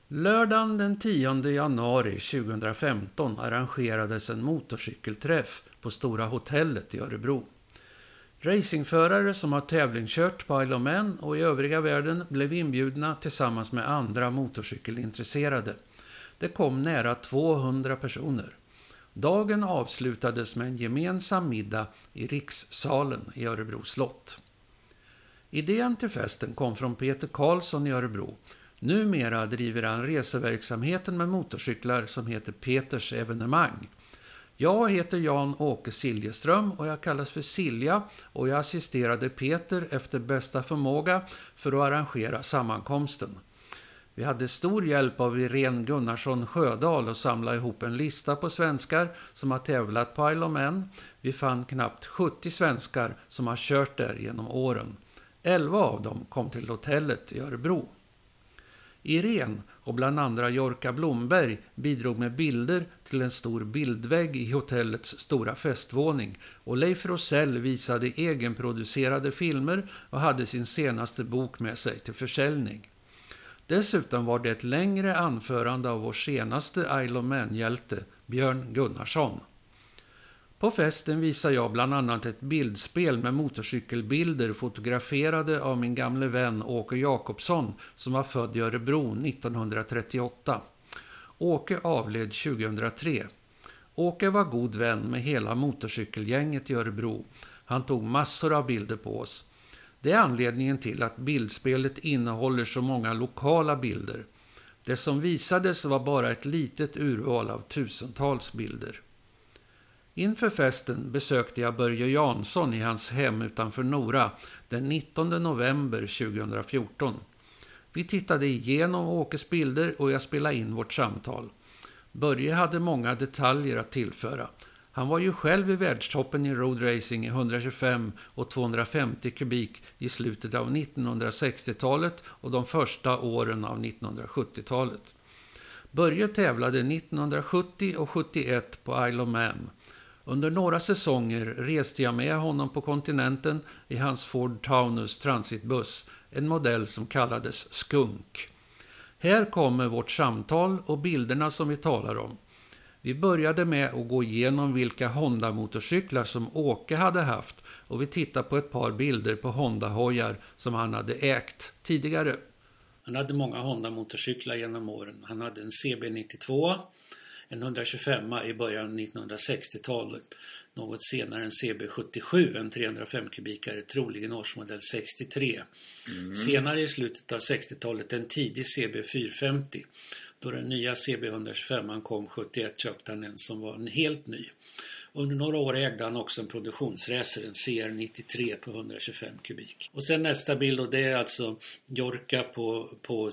Lördagen den 10 januari 2015 arrangerades en motorcykelträff på Stora hotellet i Örebro. Racingförare som har tävlingskört på Isle of Man och i övriga världen blev inbjudna tillsammans med andra motorcykelintresserade. Det kom nära 200 personer. Dagen avslutades med en gemensam middag i Rikssalen i Örebro slott. Idén till festen kom från Peter Karlsson i Örebro. Numera driver han reseverksamheten med motorcyklar som heter Peters evenemang. Jag heter Jan-Åke Siljeström och jag kallas för Silja och jag assisterade Peter efter bästa förmåga för att arrangera sammankomsten. Vi hade stor hjälp av Irene Gunnarsson Sjödal att samla ihop en lista på svenskar som har tävlat på Isle of Man. Vi fann knappt 70 svenskar som har kört där genom åren. 11 av dem kom till hotellet i Örebro. Irene och bland andra Jorka Blomberg bidrog med bilder till en stor bildvägg i hotellets stora festvåning och Leif Rosell visade egenproducerade filmer och hade sin senaste bok med sig till försäljning. Dessutom var det ett längre anförande av vår senaste Isle of Man-hjälte, Björn Gunnarsson. På festen visar jag bland annat ett bildspel med motorcykelbilder fotograferade av min gamle vän Åke Jakobsson som var född i Örebro 1938. Åke avled 2003. Åke var god vän med hela motorcykelgänget i Örebro. Han tog massor av bilder på oss. Det är anledningen till att bildspelet innehåller så många lokala bilder. Det som visades var bara ett litet urval av tusentals bilder. Inför festen besökte jag Börje Jansson i hans hem utanför Nora den 19 november 2014. Vi tittade igenom Åkes bilder och jag spelade in vårt samtal. Börje hade många detaljer att tillföra. Han var ju själv i världstoppen i roadracing i 125 och 250 kubik i slutet av 1960-talet och de första åren av 1970-talet. Börje tävlade 1970 och 71 på Isle of Man. Under några säsonger reste jag med honom på kontinenten i hans Ford Taunus transitbuss, en modell som kallades Skunk. Här kommer vårt samtal och bilderna som vi talar om. Vi började med att gå igenom vilka Honda-motorcyklar som Åke hade haft och vi tittade på ett par bilder på Honda-hojar som han hade ägt tidigare. Han hade många Honda-motorcyklar genom åren. Han hade en CB92, en 125 i början av 1960-talet. Något senare en CB77, en 305 kubikare, troligen årsmodell 63. Senare i slutet av 60-talet en tidig CB450. Då den nya CB125 kom 71 köpte han en som var en helt ny. Under några år ägde han också en produktionsracer, en CR93 på 125 kubik. Och sen nästa bild, och det är alltså Jorka på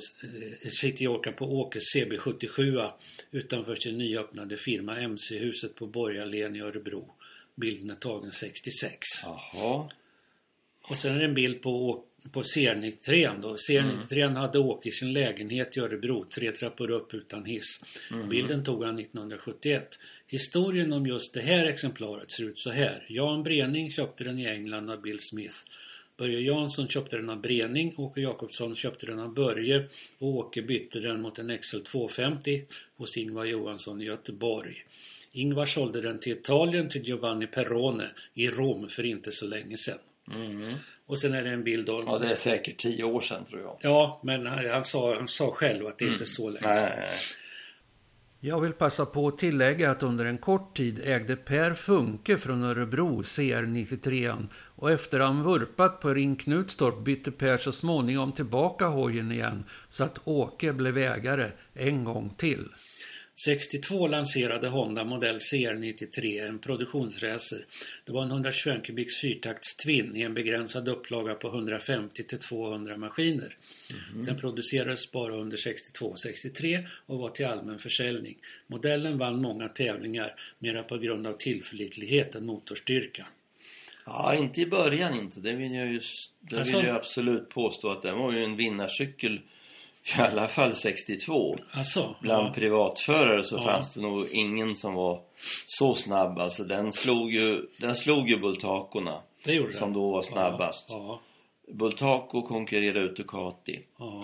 Åkes CB77 utanför sin nyöppnade firma MC-huset på Borgarlen i Örebro. Bilden är tagen 66. Jaha. Och sen är det en bild på CR93 då. CR93 hade Åke i sin lägenhet i Örebro, 3 trappor upp utan hiss. Bilden tog han 1971. Historien om just det här exemplaret ser ut så här. Jan Brening köpte den i England av Bill Smith. Börje Jansson köpte den av Brening, Åke Jakobsson köpte den av Börje och Åke bytte den mot en XL 250 hos Ingvar Johansson i Göteborg. Ingvar sålde den till Italien till Giovanni Perrone i Rom för inte så länge sedan. Och sen är det en bild av... Ja, det är säkert 10 år sedan tror jag. Ja, men han sa själv att det inte är så länge sedan. Nej. Jag vill passa på att tillägga att under en kort tid ägde Per Funke från Örebro CR93 och efter han vurpat på Ring Knutstorp bytte Per så småningom tillbaka hojen igen så att Åke blev ägare en gång till. 62 lanserade Honda modell CR93, en produktionsracer. Det var en 125 kubiks fyrtakts twin i en begränsad upplaga på 150-200 maskiner. Den producerades bara under 62-63 och var till allmän försäljning. Modellen vann många tävlingar, mera på grund av tillförlitlighet än motorstyrka. Ja, inte i början inte. Det vill jag absolut påstå att det var ju en vinnarcykel. I alla fall 62. Bland privatförare så fanns det nog ingen som var så snabb. Alltså den slog ju Bultacorna. Det gjorde som då var snabbast. Ja. Bultaco konkurrerade ut Ducati. Ja.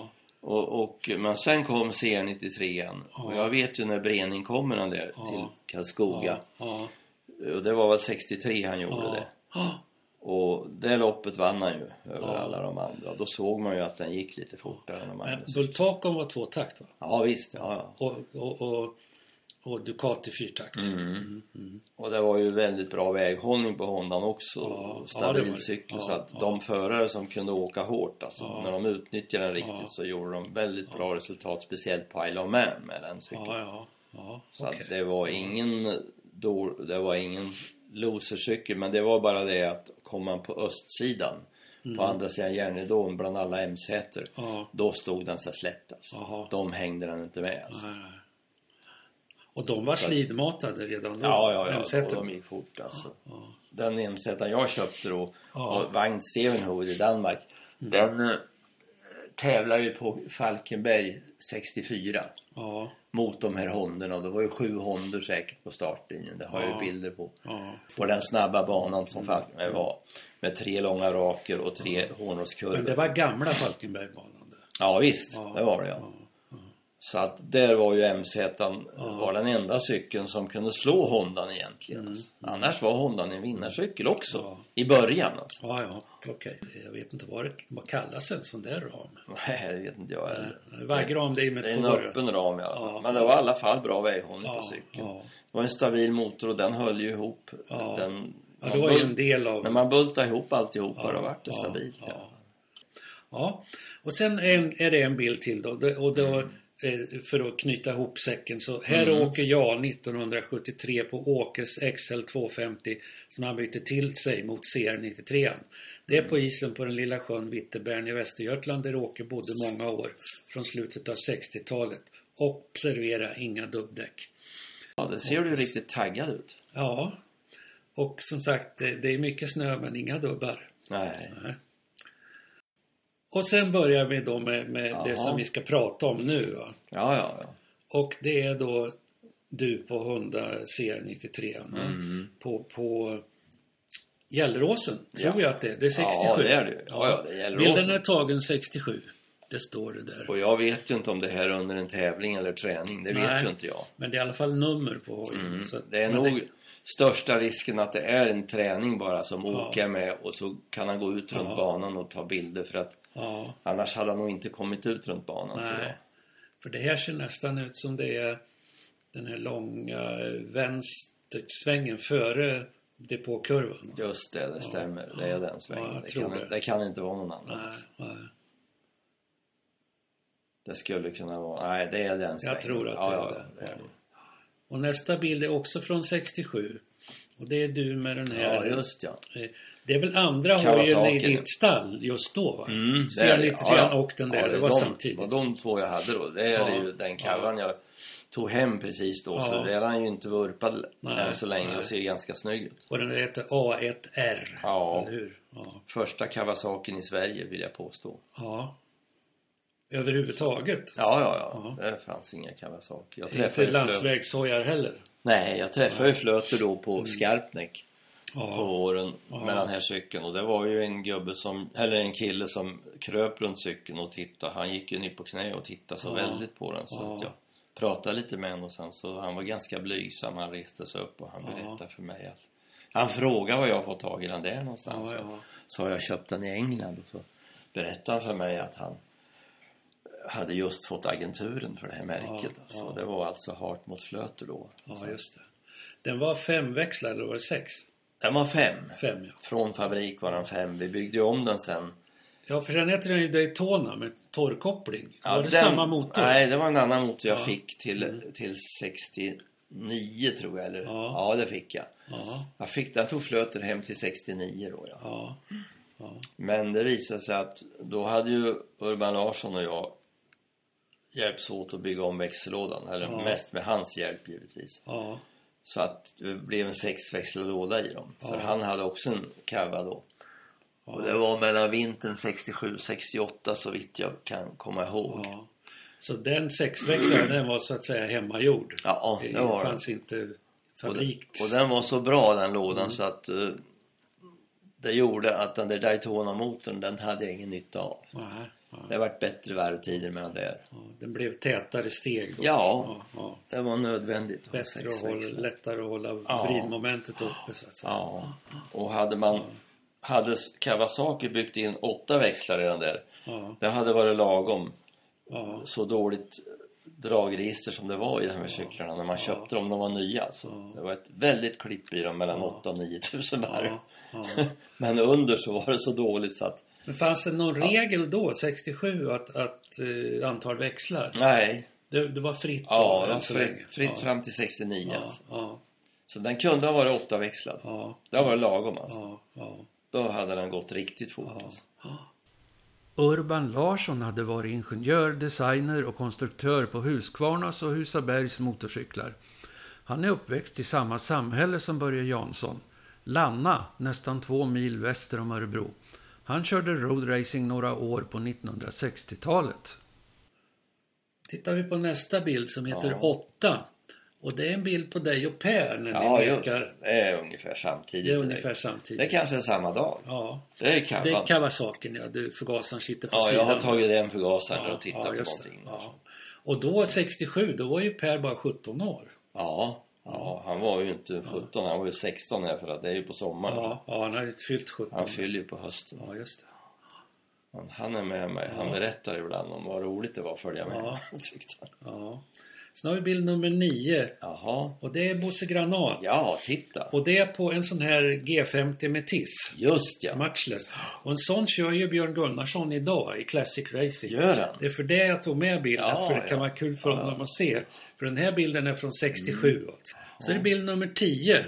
Men sen kom CR93 och jag vet ju när Brening kommer han där till Karlskoga. Och det var väl 63 han gjorde det. Och det loppet vann han ju över alla de andra. Då såg man ju att den gick lite fortare än de andra. Men Bultakon var 2-takt, va? Ja visst, Och Ducati 4-takt. Och det var ju väldigt bra väghållning på Hondan också. Stabil cykel. Så att de förare som kunde åka hårt, alltså, när de utnyttjade den riktigt så gjorde de väldigt bra resultat. Speciellt på Isle of Man med den cykeln. Så att det var ingen losercykel. Men det var bara det att kom man på östsidan, på andra sidan järnridån bland alla M-säter, då stod den så slätt alltså. De hängde den inte med alltså. Och de var slidmatade redan då? Ja, de gick fort alltså. Den M-sätaren jag köpte då, Vagn Sevenhoed i Danmark, den tävlar ju på Falkenberg 64 mot de här Hondorna. Det var ju 7 Hondor säkert på startlinjen. Det har jag ju bilder på. På den snabba banan som Falkenberg var. Med 3 långa raker och 3 hårnålskurvor. Men det var gamla Falkenbergbanan. Ja visst, det var det Så att där var ju MZ-an var den enda cykeln som kunde slå Hondan egentligen. Annars var Hondan en vinnarcykel också i början alltså. Okej. Jag vet inte vad kallas en sån där ram. Nej, det vet inte jag heller. Vägram, det är med 2 en öppen ram men det var i alla fall bra väghållning på cykeln. Det var en stabil motor och den höll ju ihop. Det var ju en del av... När man bultade ihop alltihop har det varit det stabilt. Och sen är det en bild till då. Och då för att knyta ihop säcken, så här åker jag 1973 på Åkes XL 250 som han bytte till sig mot CR93. Det är på isen på den lilla sjön Vitterbärn i Västergötland där Åke bodde många år från slutet av 60-talet. Observera, inga dubbdäck. Ja, det ser ju riktigt taggad ut. Ja, och som sagt det är mycket snö men inga dubbar. Nej. Och sen börjar vi då med det som vi ska prata om nu, va? Ja. Och det är då du på Honda CR93 på Gelleråsen, tror jag att det är. Det är 67. Ja, det är det. Ja, det är Gelleråsen. Bilden är tagen 67. Det står det där. Och jag vet ju inte om det här är under en tävling eller träning. Det vet ju inte jag. Men det är i alla fall nummer på hojen. Så det är nog största risken att det är en träning bara som åker med. Och så kan han gå ut runt banan och ta bilder. För att annars hade han nog inte kommit ut runt banan. Nej. För det här ser nästan ut som det är den här långa vänstersvängen före depåkurvan. Just det stämmer. Det är den svängen. Det kan inte vara någon annan. Nej. Det skulle kunna vara... Nej, det är den svängen. Jag tror att det är det. Och nästa bild är också från 67. Och det är du med den här... Ja, just Det är väl andra hojen i ditt stall just då, va? CR93 och den där. Det var samtidigt. Och de två jag hade då. Det är ju den kavan jag tog hem precis då. Så det är han ju inte vurpad än så länge och ser ganska snygg ut. Och den heter A1R. Ja. Eller hur? Första Kawasakin i Sverige vill jag påstå. Ja. Överhuvudtaget? Ja. Det fanns inga Kawasaki. Inte landsvägshojar heller? Nej, jag träffade ju Flöter då på Skarpnäck på våren med den här cykeln. Och det var ju en kille som kröp runt cykeln och tittade. Han gick ju ner på knä och tittade så väldigt på den. Så att jag pratade lite med honom och sen så han var ganska blygsam. Han reste sig upp och han berättade för mig att han frågade vad jag fått tag i den där någonstans. Så har jag köpt den i England och så berättade han för mig att han hade just fått agenturen för det här märket. Så det var alltså Hart mot Flöter då. Ja, just det. Den var 5 växlar eller var det 6? Den var 5. 5, ja. Från fabrik var den 5. Vi byggde om den sen. Ja, för den heter den ju Daytona med torrkoppling. Ja, var det samma motor? Nej, det var en annan motor jag fick till 69 tror jag. Eller? Ja, det fick jag. Jag tog Flöter hem till 69 då. Ja. Men det visade sig att då hade ju Urban Larsson och jag hjälps åt att bygga om växellådan. Eller mest med hans hjälp givetvis. Så att det blev en 6-växellåda i dem. För han hade också en Kawa då. Och det var mellan vintern 67-68 så vitt jag kan komma ihåg. Så den 6-växlaren den var så att säga hemmagjord? Ja, det var det. Fanns inte fabriks... Och den var så bra den lådan så att det gjorde att den där Daytona-motorn den hade jag ingen nytta av. Det har varit bättre varvtider mellan där. Ja, den blev tätare steg då. Ja. Det var nödvändigt. Bättre att lättare att hålla vridmomentet uppe så att säga. Ja. Och hade Kawasaki byggt in 8 växlar redan där. Det hade varit lagom. Så dåligt dragregister som det var i de här cyklarna när man köpte dem, de var nya alltså. Det var ett väldigt klipp i dem mellan 8 och 9 000 varv. Men under så var det så dåligt så att... Men fanns det någon regel då, 67, att antal växlar? Nej. Det var fritt då? Ja, det var fritt fram till 69 alltså. Så den kunde ha varit 8 växlar. Det har varit lagom alltså. Då hade den gått riktigt fort alltså. Urban Larsson hade varit ingenjör, designer och konstruktör på Husqvarnas och Husabergs motorcyklar. Han är uppväxt i samma samhälle som Börje Jansson. Lanna, nästan 2 mil väster om Örebro. Han körde roadracing några år på 1960-talet. Tittar vi på nästa bild som heter 8. Och det är en bild på dig och Per när ni lekar. Det är ungefär samtidigt. Det kanske är samma dag. Ja. Det är Kawasakin, förgasaren sitter på sidan. Ja, jag har tagit den förgasaren och tittat på någonting. Ja. Och då 67, då var ju Per bara 17 år. Ja, han var ju inte 17, han var ju 16 här för att det är ju på sommaren. Ja, han har inte fyllt 17. Han fyller ju på hösten. Ja, just det. Men han är med mig, han berättar ibland om vad roligt det var att följa med. Tyckte han. Ja. Sen har vi bild nummer 9. Jaha. Och det är Bosse Granat. Ja, titta. Och det är på en sån här G50 med TIS. Just ja. Matchless. Och en sån kör ju Björn Gunnarsson idag i Classic Racing. Gör han? Det är för det jag tog med bilden. För det kan vara kul för dem att se. För den här bilden är från 67. Så är det bild nummer 10.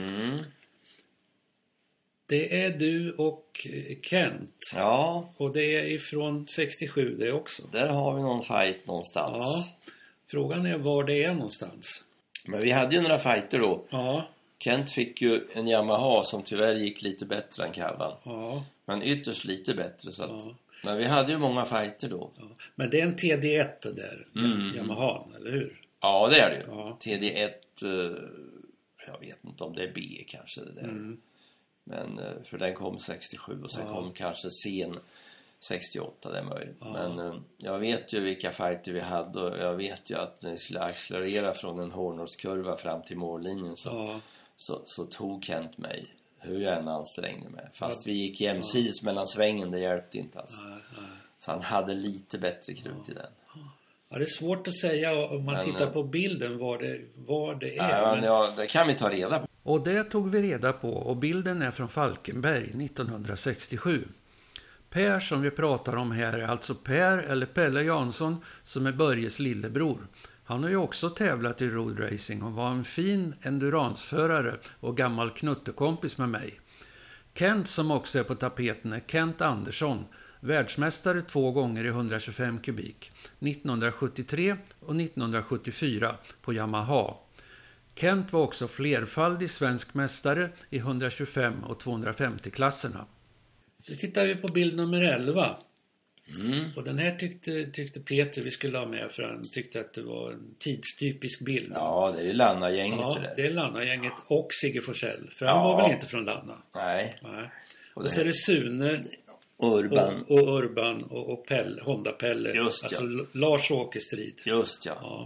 Det är du och Kent. Ja. Och det är ifrån 67 det också. Där har vi någon fight någonstans. Ja. Frågan är var det är någonstans. Men vi hade ju några fighter då. Ja. Kent fick ju en Yamaha som tyvärr gick lite bättre än Kavan. Ja. Men ytterst lite bättre. Så att, men vi hade ju många fighter då. Ja. Men det är en TD1 det där. Yamaha, eller hur? Ja, det är det ju. Ja. TD1, jag vet inte om det är B kanske det där. Men för den kom 67 och sen kom kanske sen 68, det är möjligt. Men jag vet ju vilka fighter vi hade och jag vet ju att när vi skulle accelerera från en hårnålskurva fram till mållinjen så tog Kent mig hur jag än ansträngde mig. Fast vi gick jämsides mellan svängen, det hjälpte inte alls. Så han hade lite bättre krut i den. Ja, det är svårt att säga om man tittar på bilden var det är. Ja, det kan vi ta reda på. Och det tog vi reda på och bilden är från Falkenberg 1967. Per som vi pratar om här är alltså Per eller Pelle Jansson som är Börjes lillebror. Han har ju också tävlat i roadracing och var en fin enduransförare och gammal knuttekompis med mig. Kent som också är på tapeten är Kent Andersson, världsmästare 2 gånger i 125 kubik, 1973 och 1974 på Yamaha. Kent var också flerfaldig svensk mästare i 125 och 250-klasserna. Nu tittar vi på bild nummer 11. Och den här tyckte Peter vi skulle ha med för han tyckte att det var en tidstypisk bild. Ja, det är ju Lanna-gänget. Ja, det är Lanna-gänget och Sigge Forsell. För han var väl inte från Lanna? Nej. Och så är det Sune Urban. Och Urban och Pelle, Honda-Pelle. Just alltså Lars-Åke Strid. Just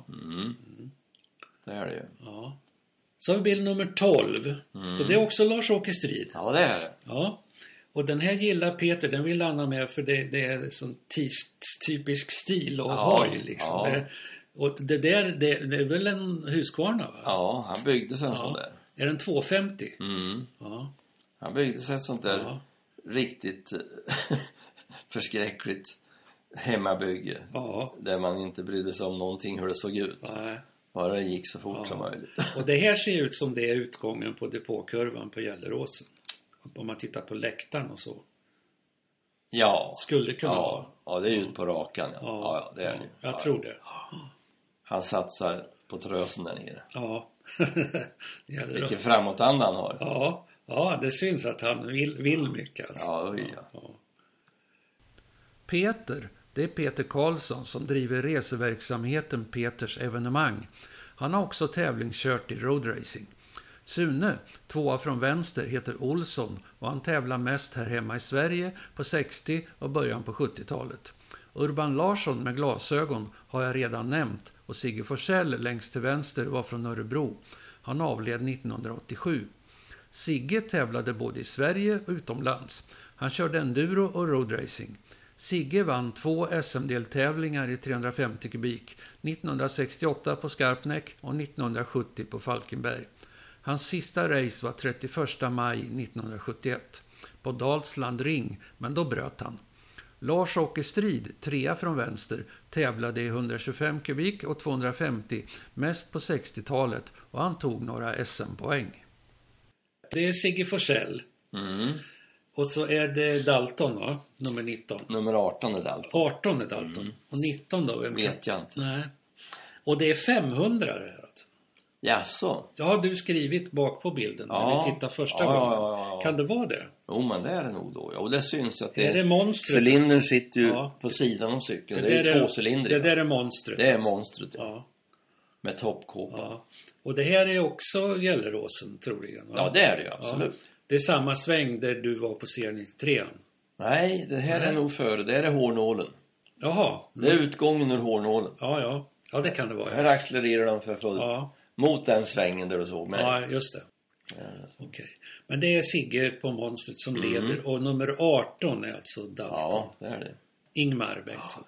det är det ju. Ja. Så har vi bild nummer 12. Och det är också Lars-Åke Strid. Ja, det är det. Ja. Och den här gillar Peter, den vill Anna med för det är sån typisk stil och hoj liksom. Ja. Och det är väl en Husqvarna va? Ja, han byggde sig en sån där. Är den 250? Ja. Han byggde sig ett sånt där riktigt förskräckligt hemmabygge. Ja. Där man inte brydde sig om någonting hur det såg ut. Nej. Bara det gick så fort som möjligt. Och det här ser ut som det är utgången på depåkurvan på Gelleråsen. Om man tittar på läktaren och så. Ja. Skulle kunna vara. Ja, det är ut på rakan. Ja, det är det. Jag tror det. Han satsar på trösen där nere. Ja. Vilken framåtanda han har. Ja, det syns att han vill mycket. Alltså. Ja. Peter, det är Peter Karlsson som driver reseverksamheten Peters evenemang. Han har också tävlingskört i roadracing. Sune, 2 från vänster, heter Olsson och han tävlar mest här hemma i Sverige på 60- och början på 70-talet. Urban Larsson med glasögon har jag redan nämnt och Sigge Forsell längst till vänster var från Örebro. Han avled 1987. Sigge tävlade både i Sverige och utomlands. Han körde enduro och roadracing. Sigge vann 2 SM-deltävlingar i 350 kubik, 1968 på Skarpnäck och 1970 på Falkenberg. Hans sista race var 31 maj 1971 på Dalsland Ring, men då bröt han. Lars-Åke Strid, 3 från vänster, tävlade i 125 kubik och 250, mest på 60-talet, och han tog några SM-poäng. Det är Sigge Forsell. Och så är det Dalton, va? Nummer 19. Nummer 18 är Dalton. 18 är Dalton. Och 19 då? Vet jag inte. Nej. Och det är 500 det här alltså. Jaså? Ja, har du skrivit bak på bilden när vi tittar första gången. Ja. Kan det vara det? Jo, men det är det nog då. Ja, och det syns att det är monstret. Cylindern sitter ju på sidan om cykeln. Det är 2 cylindrar. Det där är monstret. Det är monstret, ja. Med toppkåpa. Ja. Och det här är också Gelleråsen, troligen, va? Ja, det är det ju, absolut. Ja. Det är samma sväng där du var på CR93. Nej, det här är nog före. Det är hårnålen. Jaha. Det är utgången ur hårnålen. Ja, det kan det vara. Här accelererar de för mot den svängen där du såg mig. Ja, just det. Okej. Men det är Sigge på monstret som leder. Och nummer 18 är alltså Dalton. Ja, det är det. Ingmar Bengtsson.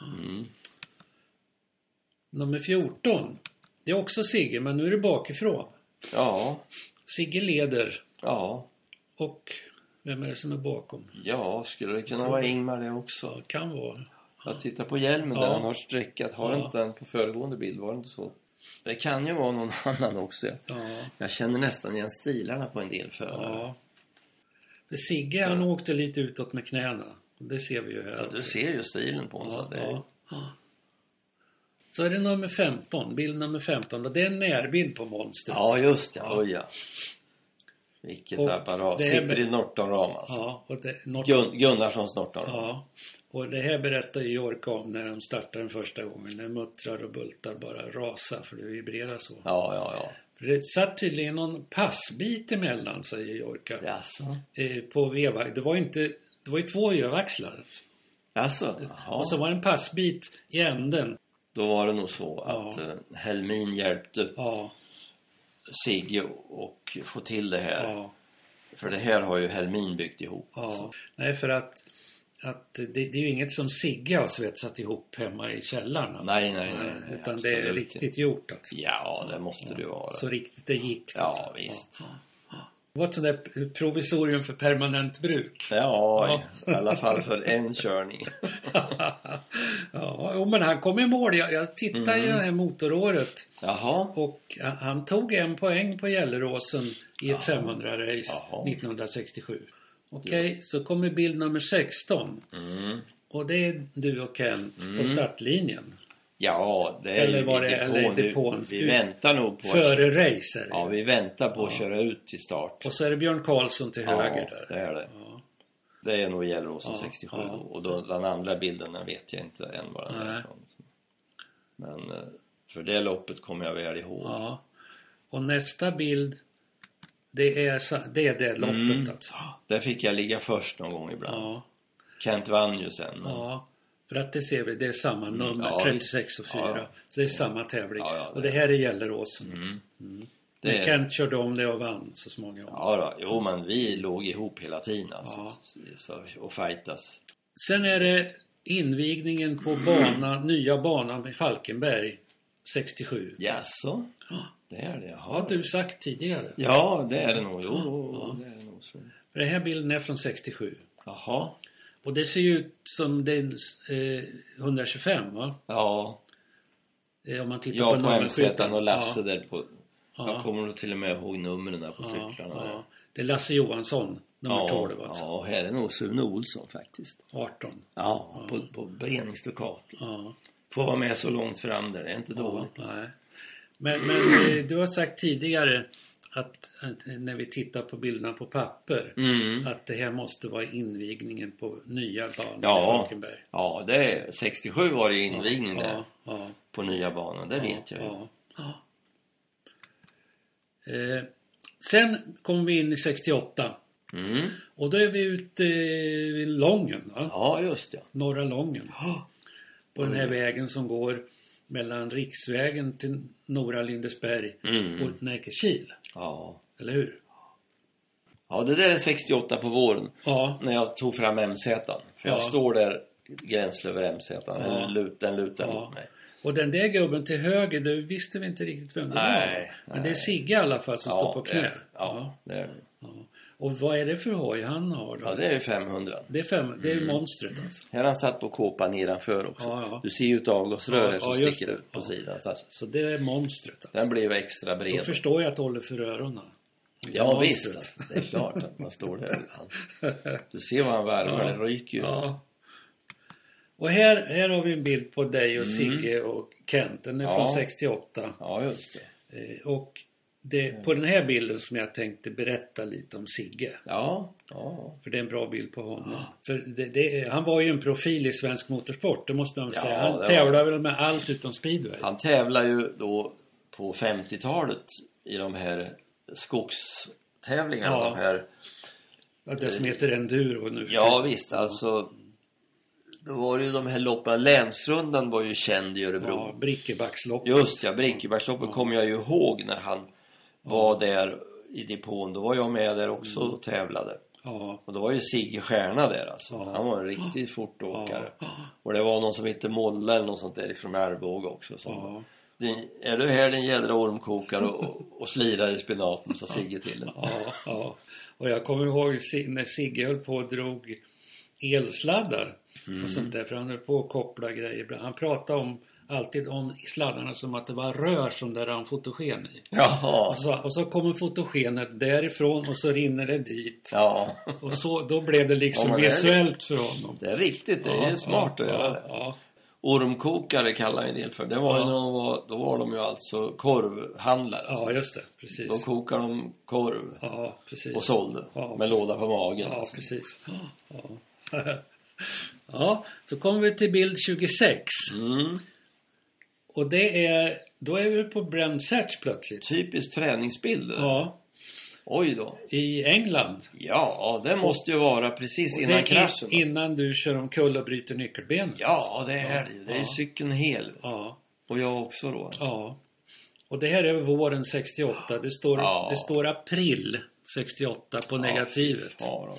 Nummer 14. Det är också Sigge, men nu är det bakifrån. Ja. Sigge leder. Ja. Och vem är det som är bakom? Ja, skulle det kunna vara Ingmar det också? Ja, kan vara. Jag tittar på hjälmen där han har sträckat. Har inte den på föregående bild, var det inte så? Det kan ju vara någon annan också. Ja. Jag känner nästan igen stilarna på en del förare. Ja. För Sigge han åkte lite utåt med knäna. Det ser vi ju här. Ja, du ser ju stilen på honom. Så är det nummer 15, bild nummer 15. Och det är en närbild på monstret. Ja, just det. Oj, ja. Vilket apparat. Sitter i Norton-ram alltså. Ja, och det, Gunnarssons Norton-ram. Ja, och det här berättar ju Jorka om när de startar den första gången. När muttrar och bultar bara rasar för det vibrerar så. Ja. För det satt tydligen någon passbit emellan, säger Jorka. Jaså? På veva. Det var ju 2 vevaxlar. Jaså? Och så var det en passbit i änden. Då var det nog så att Helmin hjälpte Sigge och få till det här. Ja. För det här har ju Helmin byggt ihop. Ja. Nej, för att det är ju inget som Sigge har svetsat ihop hemma i källaren. Alltså. Nej. Utan det är riktigt gjort alltså. Ja, det måste det vara. Så riktigt det gick. Ja, visst. Det var ett sånt där provisorium för permanent bruk. Ja, i alla fall för en körning. Men han kom i mål. Jag tittade i det här motoråret. Jaha. Och han tog 1 poäng på Gelleråsen i ett 500-race 1967. Okej, så kommer bild nummer 16. Och det är du och Kent på startlinjen. Ja, det är vi väntar nog på före racer. Ja, vi väntar på att köra ut till start. Och så är det Björn Karlsson till höger där. Det är det. Ja. Det är nog Gelleråsen 67 då. Och då, den andra bilden vet jag inte än vad den är från. Men för det loppet kommer jag väl ihåg. Ja. Och nästa bild det är det loppet alltså. Där fick jag ligga först någon gång ibland. Ja. Kent vann ju sen. Ja. För att det ser vi, det är samma nummer, 36 och 4. Ja. Så det är samma tävling. Ja, och det här är Gelleråsen. Men Kent körde om det och vann så småningom. Jo, men vi låg ihop hela tiden alltså, och fightas. Sen är det invigningen på nya banan i Falkenberg 67. Jaså? Ja. Det är det. Har du sagt tidigare? Ja, det är det nog. Jo, det är det nog så. För den här bilden är från 67. Jaha. Och det ser ju ut som den 125, va? Ja. Om man tittar på nummerskylten och Lasse där på. Jag kommer nog till och med ihåg numren där på cyklarna. Ja. Det är Lasse Johansson, nummer 12 alltså. Ja, och här är nog Sune Olsson faktiskt. 18. Ja, på beredningslokaten. Ja. Får vara med så långt fram där, det är inte dåligt. Nej. Men du har sagt tidigare att när vi tittar på bilderna på papper att det här måste vara invigningen på nya banan i Falkenberg. Ja, det är 67 var det invigning där på nya banan, det vet jag ju. Sen kom vi in i 68 Och då är vi ute i Lången, va? Ja, just det. Norra Lången. På den här vägen som går mellan Riksvägen till Norra Lindesberg och Närkekil. Ja. Eller hur? Ja, det där är 68 på våren. Ja. När jag tog fram MZ-an. För jag står där gränsle över MZ-an. Den lutar mot mig. Och den där gubben till höger, då visste vi inte riktigt vem det var. Men det är Sigge i alla fall som står på knä. Det är det. Ja. Och vad är det för hoj han har då? Ja, det är 500. Det är monstret alltså. Här har han satt på kåpan nedanför också. Ja. Du ser ju ett avgasrör som sticker ut på sidan. Så det är monstret alltså. Den blev extra bred. Då förstår jag att du håller för öronen. Ja, visst. Alltså. Det är klart att man står där. Du ser vad han värmer, det ryker ju. Ja. Och här har vi en bild på dig och Sigge och Kent. Den är från 68. Ja, just det. Och på den här bilden som jag tänkte berätta lite om Sigge. Ja. För det är en bra bild på honom. För han var ju en profil i svensk motorsport, det måste man säga. Han tävlar väl med allt utom speedway. Han tävlar ju då på 50-talet i de här skogstävlingarna. Ja. De här, det som heter enduro nu. Ja, visst. Alltså, då var det ju de här loppen. Länsrundan var ju känd i Örebro. Ja, Brickebacksloppet. Just ja, Brickebacksloppet kommer jag ju ihåg när han var där i depån. Då var jag med där också och tävlade. Ja. Och då var ju Sigge stjärna där alltså. Ja. Han var en riktigt fortåkare. Ja. Och det var någon som hette Molla eller något sånt där från Arboga också. Som är du här din jädra ormkokare och slirar i spinaten, så Sigge till den. Ja. Och jag kommer ihåg när Sigge höll på och drog elsladdar och sånt där. För han höll på att koppla grejer. Han pratade alltid om sladdarna som att det var rör som där han fotogen i. Jaha. Och så kommer fotogenet därifrån och så rinner det dit. Ja. Och då blev det liksom visuellt för honom. Det är riktigt, det är smart att göra det. Ja. Ormkokare kallar en del för. Det var ju när då var de ju alltså korvhandlare. Ja, just det, precis. Då kokade de korv och sålde med låda på magen. Ja, precis. Ja, så kommer vi till bild 26. Och då är vi på Brands plötsligt. Typiskt träningsbild. Ja. Oj då. I England. Ja, det måste ju vara precis innan kraschen. Innan du kör omkull och bryter nyckelbenet. Ja, det är det. Det är cykeln hel. Ja. Och jag också då. Alltså. Ja. Och det här är våren 68. Det står april 68 på negativet.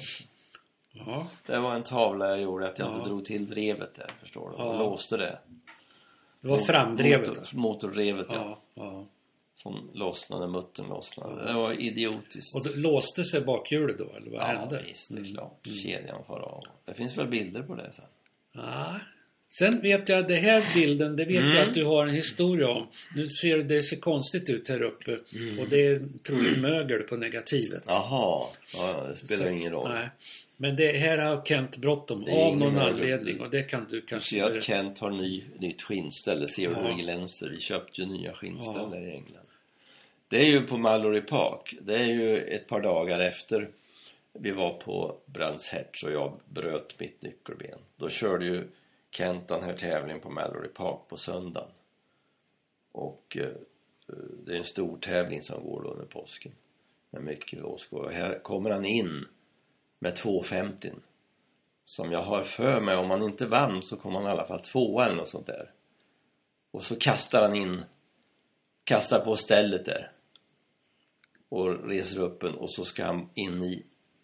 Ja. Det var en tavla jag gjorde att jag inte drog till drevet där, förstår du. Och låste det. Det var framdrevet. Motordrevet, ja. Som lossnade, muttern lossnade. Det var idiotiskt. Och då låste sig bakhjulet då, eller vad hände? Ja, visst, det är klart. Kedjan far av. Det finns väl bilder på det sen. Ja. Sen vet jag, det här bilden, det vet jag att du har en historia om. Nu ser det ser konstigt ut här uppe. Och det är troligen mögel på negativet. Jaha, det spelar ingen roll. Nej. Men det här har Kent bråttom av någon anledning. Och det kan du kanske... Se att Kent har nytt skinnställe. Ser du hur det glänser? Vi köpte ju nya skinnställer i England. Det är ju på Mallory Park. Det är ju ett par dagar efter vi var på Brands Hatch och jag bröt mitt nyckelben. Då körde ju Kent den här tävlingen på Mallory Park på söndagen. Och det är en stor tävling som går då under påsken. Med mycket åskådare. Här kommer han in med 2,50. Som jag har för mig, om han inte vann så kommer han i alla fall 2 eller något sånt där. Och så kastar på stället där. Och reser upp en, och så ska han in i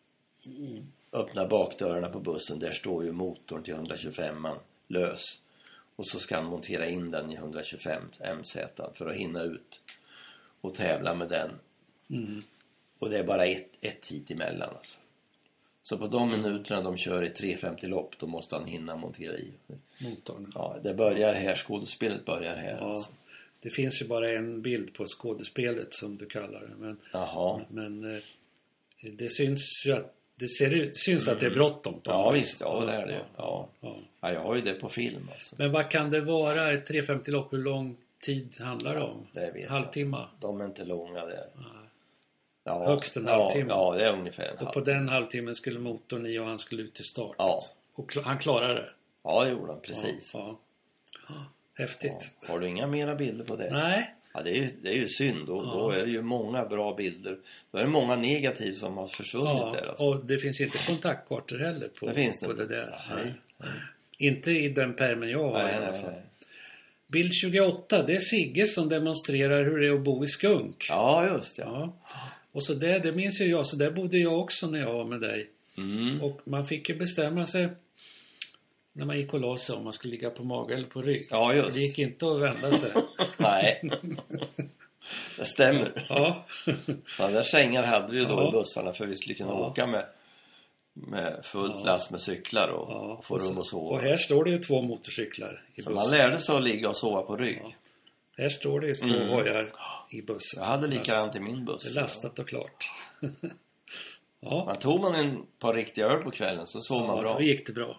öppna bakdörrarna på bussen. Där står ju motorn till 125an lös. Och så ska han montera in den i 125 MZ för att hinna ut och tävla med den. Och det är bara ett hit emellan alltså. Så på de minuterna de kör i 350 lopp, då måste han hinna montera i motorn. Ja, det börjar här, skådespelet börjar här. Ja, alltså. Det finns ju bara en bild på skådespelet som du kallar det. Men det syns ju att syns att det är bråttom. Ja, visst, det är det. Ja, jag har ju det på film alltså. Men vad kan det vara, ett 350 lopp, hur lång tid handlar det om? Det vet halvtimme? De är inte långa där. Ja, högst en halvtimme. Ja, det är ungefär en halvtimme. Och på den halvtimmen skulle motorn i och han skulle ut till start. Ja. Och han klarade det. Ja, det gjorde han, precis. Ja. Häftigt. Ja. Har du inga mera bilder på det? Nej, Ja, det är ju synd. Då är det ju många bra bilder. Då är det många negativ som har försvunnit där. Alltså. Och det finns inte kontaktkartor heller på det där. Nej. Inte i den pärmen jag har i alla fall. Nej. Bild 28, det är Sigge som demonstrerar hur det är att bo i skunk. Ja, just det. Ja. Och så där, det minns ju jag, så där bodde jag också när jag var med dig. Och man fick ju bestämma sig när man gick och la sig om man skulle ligga på mage eller på rygg. Ja, just. Det gick inte att vända sig. Nej, det stämmer. Ja. Så där sängar hade vi ju då i bussarna för vi skulle kunna åka med fullt last med cyklar och få rum och sova. Och här står det ju 2 motorcyklar i bussen. Så man lärde sig att ligga och sova på rygg. Ja. Här står det ju 2 hojar i bussen. Jag hade likadant i min buss. Det är lastat och klart. Man tog man en par riktiga öl på kvällen så sov man bra. Då gick det bra.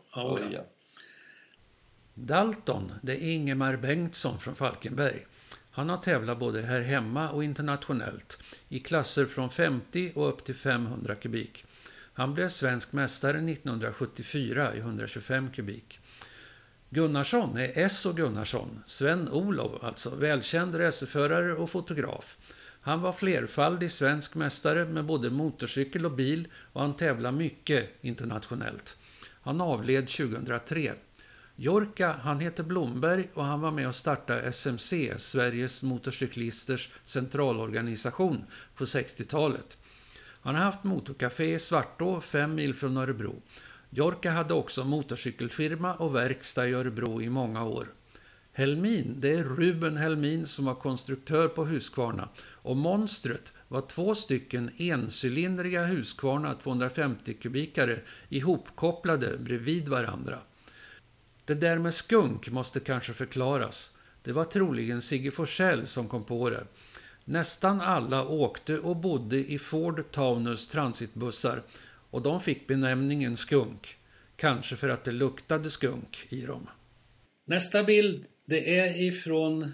Dalton, det är Ingemar Bengtsson från Falkenberg. Han har tävlat både här hemma och internationellt i klasser från 50 och upp till 500 kubik. Han blev svensk mästare 1974 i 125 kubik. Gunnarsson är S.O. Gunnarsson, Sven-Olov, alltså välkänd racerförare och fotograf. Han var flerfaldig svensk mästare med både motorcykel och bil och han tävlar mycket internationellt. Han avled 2003. Jorka, han heter Blomberg och han var med och startade SMC, Sveriges motorcyklisters centralorganisation, på 60-talet. Han har haft motorcafé i Svartå, 5 mil från Örebro. Jorka hade också motorcykelfirma och verkstad i Örebro i många år. Helmin, det är Ruben Helmin som var konstruktör på Husqvarna. Och monstret var 2 stycken encylindriga Husqvarna 250 kubikare ihopkopplade bredvid varandra. Det där med skunk måste kanske förklaras. Det var troligen Sigge Forsell som kom på det. Nästan alla åkte och bodde i Ford Taunus transitbussar och de fick benämningen skunk. Kanske för att det luktade skunk i dem. Nästa bild, det är ifrån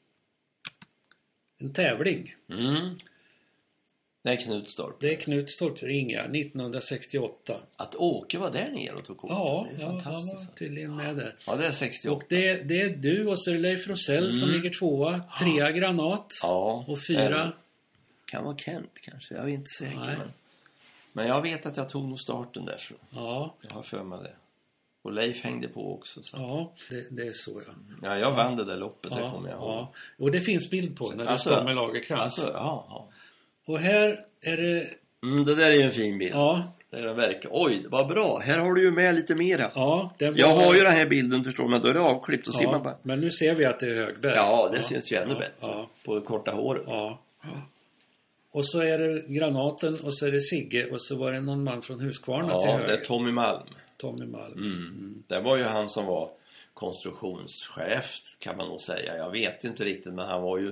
en tävling. Det är Knutstorp. Det är Knutstorp Ringa, 1968. Att Åke var där nere och tog kort. Ja, han var tydligen med där. Ja, det är 68. Och det är du och så är det Leif Rosell som ligger 2. 3 Granat. Ja. Och 4. Kan vara Kent kanske, jag är inte säker. Men jag vet att jag tog nog starten där så. Ja. Jag har för mig det. Och Leif hängde på också. Så. Ja, det är så Ja, jag vann det där loppet, det kommer jag ihåg. Ja. Och det finns bild på när du står med Lagerkrans. Ja. Och här är det... det där är ju en fin bild. Ja. Det är den verkligen. Oj, det var bra. Här har du ju med lite mera. Ja, jag har ju den här bilden, förstår man. Då är det avklippt och ser man bara. Men nu ser vi att det är Högberg. Ja, det syns ju ännu bättre. På det korta håret. Ja. Och så är det Granaten och så är det Sigge och så var det någon man från Husqvarna till höger. Ja, det är Tommy Malm. Det var ju han som var konstruktionschef, kan man nog säga. Jag vet inte riktigt, men han var ju,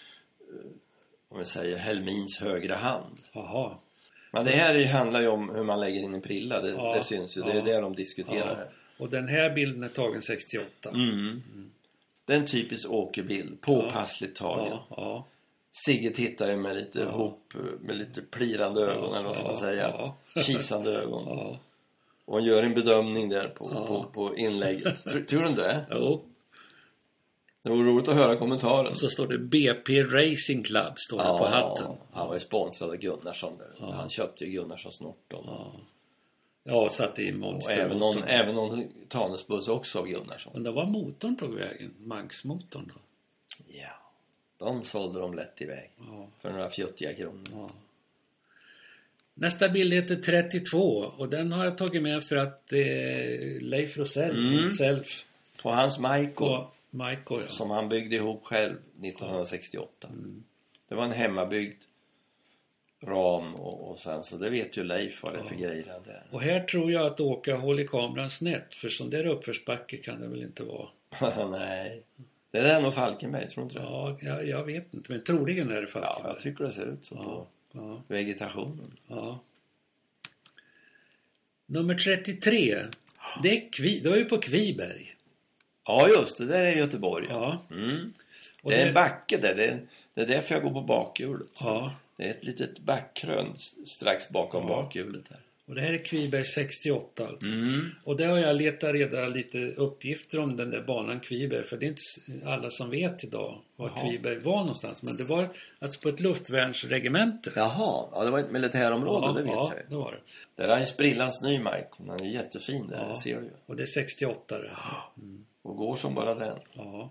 om vi säger, Helmins högra hand. Jaha. Men det här handlar ju om hur man lägger in en prilla. Det syns ju, det är det de diskuterar här. Och den här bilden är tagen 68. Det är en typisk åkerbild, påpassligt tagen. Sigge tittar ju med lite med lite plirande ögon, eller vad ska man säga. Kisande ögon. Och han gör en bedömning där på inlägget. Tror du inte det? Jo. Det var roligt att höra kommentaren. Så står det BP Racing Club står det på hatten. Han var ju sponsrad av Gunnarsson där. Han köpte ju Gunnarssons Norton. Ja, satt i monster. Och även någon Tanusbuss också av Gunnarsson. Men det var motorn tog vägen. Manx-motorn då. Ja. De sålde de lätt iväg. För några fjuttiga kronor. Nästa bild heter 32. Och den har jag tagit med för att Leif Rosell Self. På hans Maiko. Maiko, som han byggde ihop själv 1968. Det var en hemmabyggd ram och sen så det vet ju Leif vad det är för grejer där. Och här tror jag att Åka håller kameran snett, för sån där uppförsbacke kan det väl inte vara. Nej. Det är nog Falkenberg, tror inte det? Ja, jag vet inte, men troligen är det Falkenberg. Ja, jag tycker det ser ut så på vegetationen. Ja. Nummer 33. Det är ju på Kviberg. Ja, just det. Där är Göteborg. Ja. Och det är en backe där. Det är därför jag går på bakhjulet. Ja. Det är ett litet backkrön strax bakom bakhjulet här. Och det här är Kviberg 68 alltså. Och det har jag letat reda lite uppgifter om den där banan Kviberg. För det är inte alla som vet idag var Kviberg var någonstans. Men det var alltså på ett luftvärnsregemente. Jaha, ja, det var ett militärområde, det vet jag. Ja, det var det. Där är en sprillans ny mark. Den är jättefin där, det ser du ju. Och det är 68 det. Och går som bara den. Ja.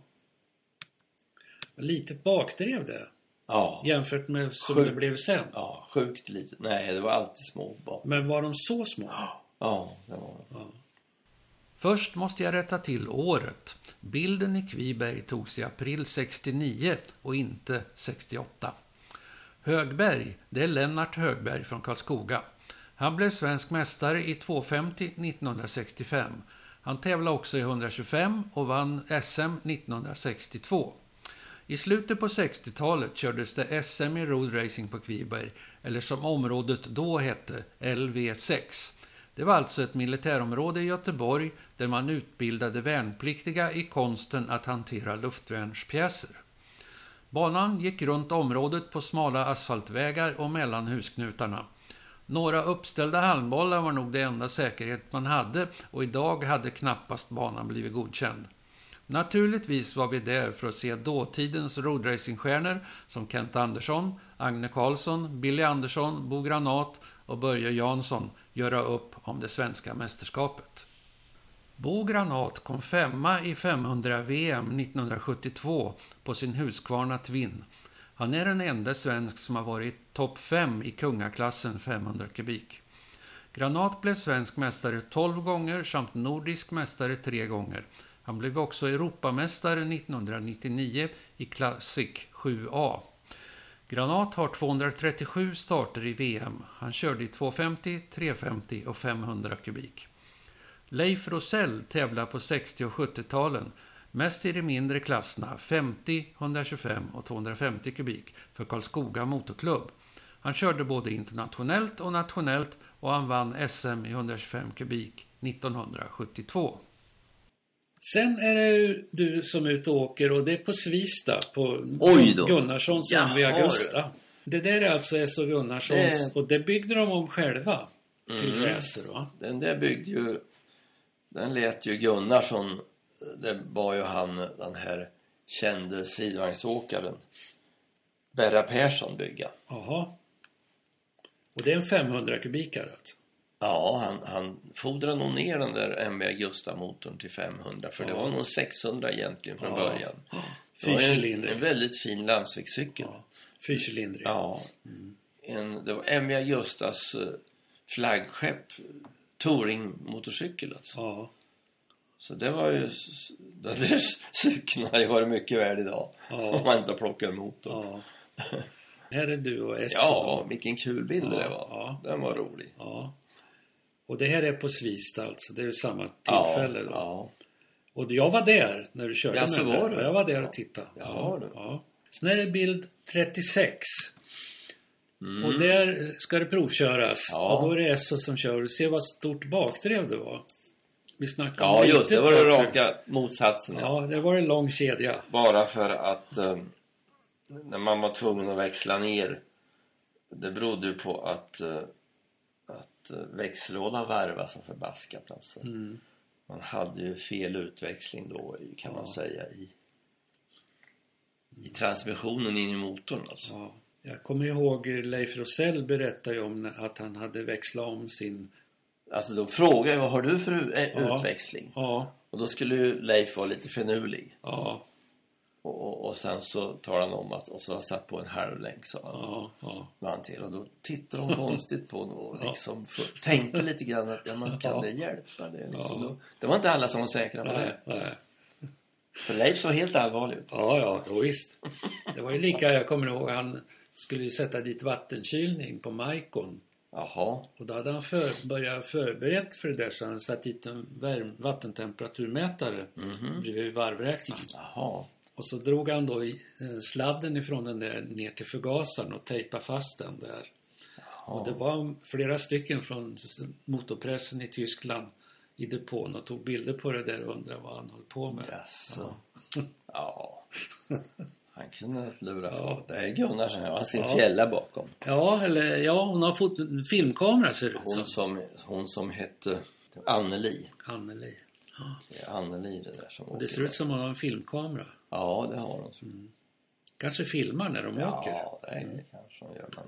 Litet bakdrev det. Ja. Jämfört med som det blev sen. Ja, sjukt litet. Nej, det var alltid små bak. Men var de så små? Ja, det var det. Ja. Först måste jag rätta till året. Bilden i Kviberg togs i april 69 och inte 68. Högberg, det är Lennart Högberg från Karlskoga. Han blev svensk mästare i 250 1965. Han tävlade också i 125 och vann SM 1962. I slutet på 60-talet kördes det SM i roadracing på Kviberg, eller som området då hette LV6. Det var alltså ett militärområde i Göteborg där man utbildade värnpliktiga i konsten att hantera luftvärnspjäser. Banan gick runt området på smala asfaltvägar och mellan husknutarna. Några uppställda halmbollar var nog det enda säkerhet man hade och idag hade knappast banan blivit godkänd. Naturligtvis var vi där för att se dåtidens roadracingstjärnor som Kent Andersson, Agne Karlsson, Billy Andersson, Bo Granat och Börje Jansson göra upp om det svenska mästerskapet. Bo Granat kom 5:a i 500 VM 1972 på sin Husqvarna Twin. Han är den enda svensk som har varit topp 5 i kungaklassen 500 kubik. Granat blev svensk mästare 12 gånger samt nordisk mästare 3 gånger. Han blev också Europamästare 1999 i Classic 7A. Granat har 237 starter i VM. Han körde i 250, 350 och 500 kubik. Leif Rosell tävlar på 60- och 70-talen, mest i de mindre klasserna 50, 125 och 250 kubik för Karlskoga motorklubb. Han körde både internationellt och nationellt och han vann SM i 125 kubik 1972. Sen är det du som är ute och åker och det är på Svista på Gunnarssons MV Augusta. Det där är alltså S.O. Gunnarssons och det byggde de om själva till racer, va? Den där byggde ju, den lät ju Gunnarsson, det var ju han, den här kände sidvagnsåkaren Berra Persson bygga. Jaha. Och det är en 500 kubikare alltså? Ja, han fodrade nog ner den där MV Augusta-motorn till 500. För det var nog 600 egentligen från början. Ja. Fyrcylindrig. En väldigt fin landsvägscykel. Ja. Fyrcylindrig. Ja. Det var MV Augustas flaggskepp. Touring-motorcykel alltså. Ja. Så det var ju... Den där cykeln har ju varit mycket värd idag. Ja. Om man inte plockar en motor. Ja. Här är du och S. Ja, vilken kul bild det var. Ja. Den var rolig. Ja. Och det här är på Svista alltså. Det är ju samma tillfälle då. Ja. Och jag var där när du körde med mig. Var jag var där och tittade. Ja. Sen är det bild 36. Och där ska det provköras. Ja. Och då är det SO som kör. Du ser vad stort bakdrev det var. Vi snackar om just det var det raka motsatsen. Ja, det var en lång kedja. Bara för att när man var tvungen att växla ner, det berodde ju på att växellådan varvade så förbaskat alltså. Man hade ju fel utväxling då kan man säga i transmissionen in i motorn alltså. Ja. Jag kommer ihåg Leif Rosell berättade ju om att han hade växlat om sin... Alltså då frågade jag, vad har du för utväxling? Ja. Och då skulle ju Leif vara lite finurlig. Ja. Och sen så tar han om att och så har satt på en halvlänk så han till. Och då tittar de konstigt på och liksom tänkte lite grann att man kan det hjälpa det liksom. Då, det var inte alla som var säkra på det. Nej. För Leif såg helt allvarlig ut. Ja, visst. Det var ju lika, jag kommer ihåg, han skulle ju sätta dit vattenkylning på Maikon. Jaha. Och då hade han börjat förberett för det där, så han satt dit en vattentemperaturmätare bredvid varvräknaren. Jaha. Och så drog han då sladden ifrån den där ner till förgasaren och tejpade fast den där. Jaha. Och det var flera stycken från motorpressen i Tyskland i depån och tog bilder på det där och undrade vad han höll på med. Jaså. Ja. Han kunde lura på. Det är Gunnarsson, har sin fjälla bakom. Ja, hon har fått en filmkamera ser det ut som. Hon som hette Anneli. Anneli. Ja. Det är Anneli det där som och det ser ut som hon har en filmkamera. Ja, det har hon. Kanske filmar när de åker. Ja, det är det kanske de gör. Men...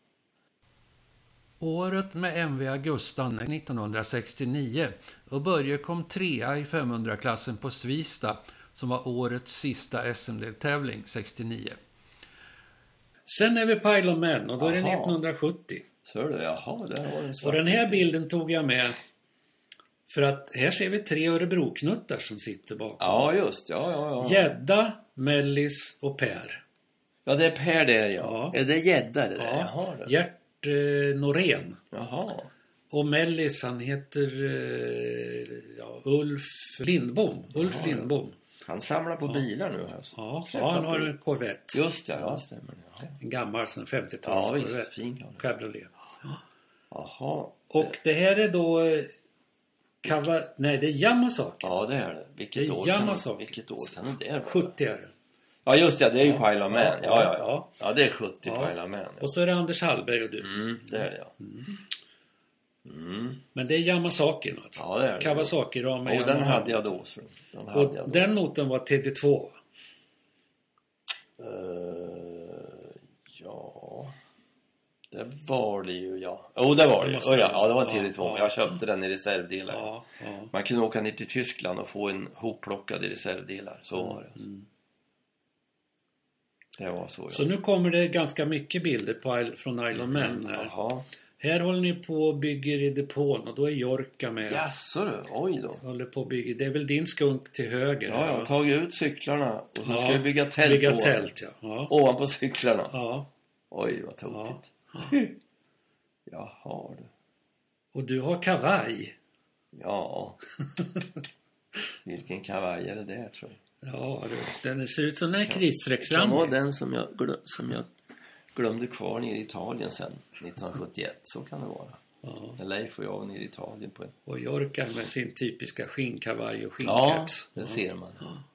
Året med MV Augustan är 1969 och Börje kom 3:a i 500-klassen på Svista som var årets sista SM-tävling 69. Sen är vi på Isle of Man och då är det 1970. Så är det, jaha, det var det så. Och den här bilden tog jag med för att här ser vi 3 Örebroknuttar som sitter bakom. Ja, just, ja. Gädda, Mellis och Per. Ja, det är Per där, ja. Är det Gädda det där? Ja, jaha, det. Gert Norén. Jaha. Och Mellis, han heter Ulf Lindbom. Lindbom. Han samlar på bilar nu här. Ja, han har en Corvette. Just det, ja, stämmer. Ja. En gammal 50-tals Corvette. Ja, fin Cabriolet. Jaha. Och det här är då det är Yamasaki. Ja, det är det. Vilket år kan det vara? 70 är det. Ja, just det. Det är ju Isle of Man. Ja. Ja, det är 70 på Isle of Man. Och så är det Anders Hallberg och du. Det är det, ja. Men det är Yamasaki alltså. Ja, det är det. Kawasaki-ram. Och den hade jag då. Den motorn var TD2. Ja. Det var det ju, ja. Det var det. Ja, det var en TD2. Jag köpte den i reservdelar. Ja. Man kunde åka ner till Tyskland och få en hopplockad i reservdelar. Så var det. Det var så, ja. Så nu kommer det ganska mycket bilder från Isle of Man här. Jaha. Här håller ni på och bygger i depån och då är Jorka med. Jaså du, oj då. Håller på och bygger. Det är väl din skunk till höger. Ja, jag har tagit ut cyklarna och så ska vi bygga tält. Ja. Ovanpå cyklarna. Ja. Oj, vad tokigt. Jaha du. Och du har kavaj. Ja. Vilken kavaj är det där, tror jag? Ja, den ser ut som en kritstrecksram. Det var den som jag glömde kvar nere i Italien sen 1971, så kan det vara. Ja. Leif och jag var nere i Italien på en. Och Jorka med sin typiska skinnkavaj och skinncaps. Ja, det ser man.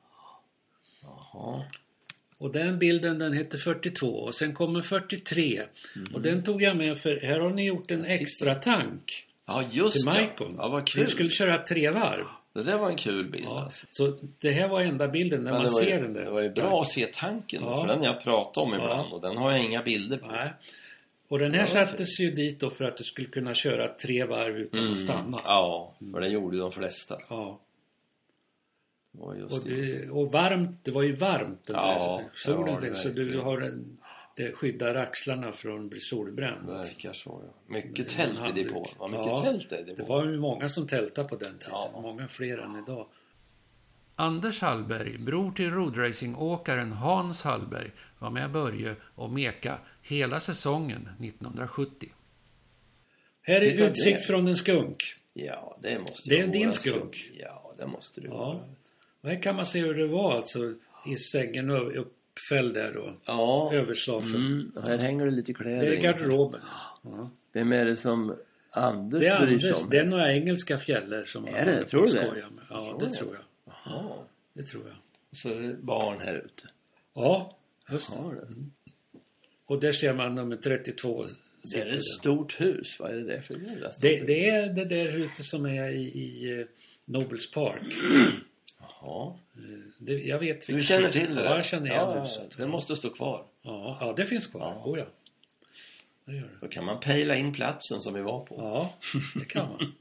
Jaha. Och den bilden, den heter 42 och sen kommer 43. Och den tog jag med för här har ni gjort en extra tank. Ja, just till Maikon. Ja, vad kul. Du skulle köra 3 varv. Det där var en kul bild. Ja, alltså. Så det här var enda bilden när man ser den där. Det var ju bra att se tanken. För den jag pratar om ibland. Och den har jag inga bilder på. Nej. Och den här sattes ju dit då för att du skulle kunna köra 3 varv utan att stanna. Ja, för det gjorde de flesta. Ja. Det var just och varmt, det var ju varmt den där solen. Så du har det skyddar axlarna från bli solbränd. Verkar så, ja. Mycket tält är det på. Det var ju många som tältade på den tiden. Många fler än idag. Anders Hallberg, bror till roadracingåkaren Hans Hallberg, var med Börje och meka hela säsongen 1970. Här är utsikt från en skunk. Ja, det måste det är din skunk. Ja, det måste det vara. Och här kan man se hur det var alltså i sängen uppfälld där då. Ja. Överslafen. Här hänger det lite kläder. Det är garderoben. Ja. Vem är det som Anders det är bryr sig om? Det är några engelska fjäller som är det? Tror du det? Ja, det tror jag. Jaha. Det tror jag. Så är det barn här ute. Ja, just det. Och där ser man nummer 32. Det är ett stort hus. Vad är det där för hus? Det är det där huset som är i Nobles Park. Jaha. Jag vet. Du känner till det? Ja, jag känner igen huset. Det måste stå kvar. Ja, det finns kvar. Ja. Det gör det. Då kan man pejla in platsen som vi var på. Ja, det kan man.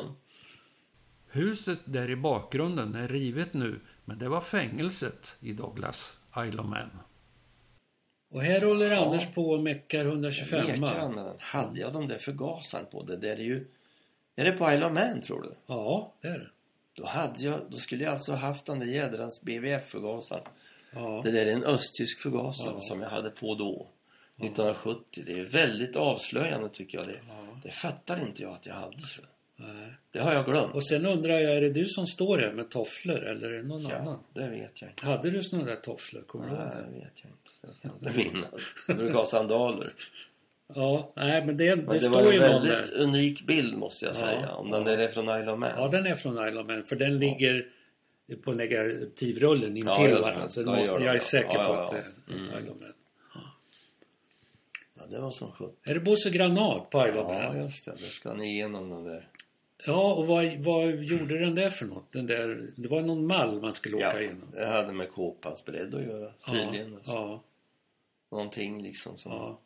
Huset där i bakgrunden är rivet nu, men det var fängelset i Douglas, Isle of Man. Och här håller Anders på och meckar 125. Hade jag de där förgasaren på det? Det är ju... Är det på Isle of Man, tror du? Ja, det är det. Då skulle jag alltså haft den där jädrans BVF-förgasaren. Ja. Det där är en östtysk förgasare som jag hade på då. 1970. Det är väldigt avslöjande, tycker jag det. Det fattar inte jag att jag hade så. Nej. Det har jag glömt. Och sen undrar jag, är det du som står här med tofflor eller är det någon annan? Det vet jag inte. Hade du sådana där tofflor? Nej, det vet jag inte. Jag kan inte minnas. Du brukar ha sandaler. Ja, nej, men det står ju någon där. Det var en väldigt unik bild, måste jag säga. Om den där är från Isle of Man. Ja, den är från Isle of Man. För den ligger på negativrullen intill varandra. Så jag är säker på att det är Isle of Man. Ja, det var som 17. Är det Bosse Granat på Isle of Man? Ja, just det. Där ska ni igenom den där. Ja, och vad gjorde den där för något? Det var någon mall man skulle åka igenom. Det hade med Kåpans bredd att göra, tydligen. Ja. Någonting liksom som... Ja.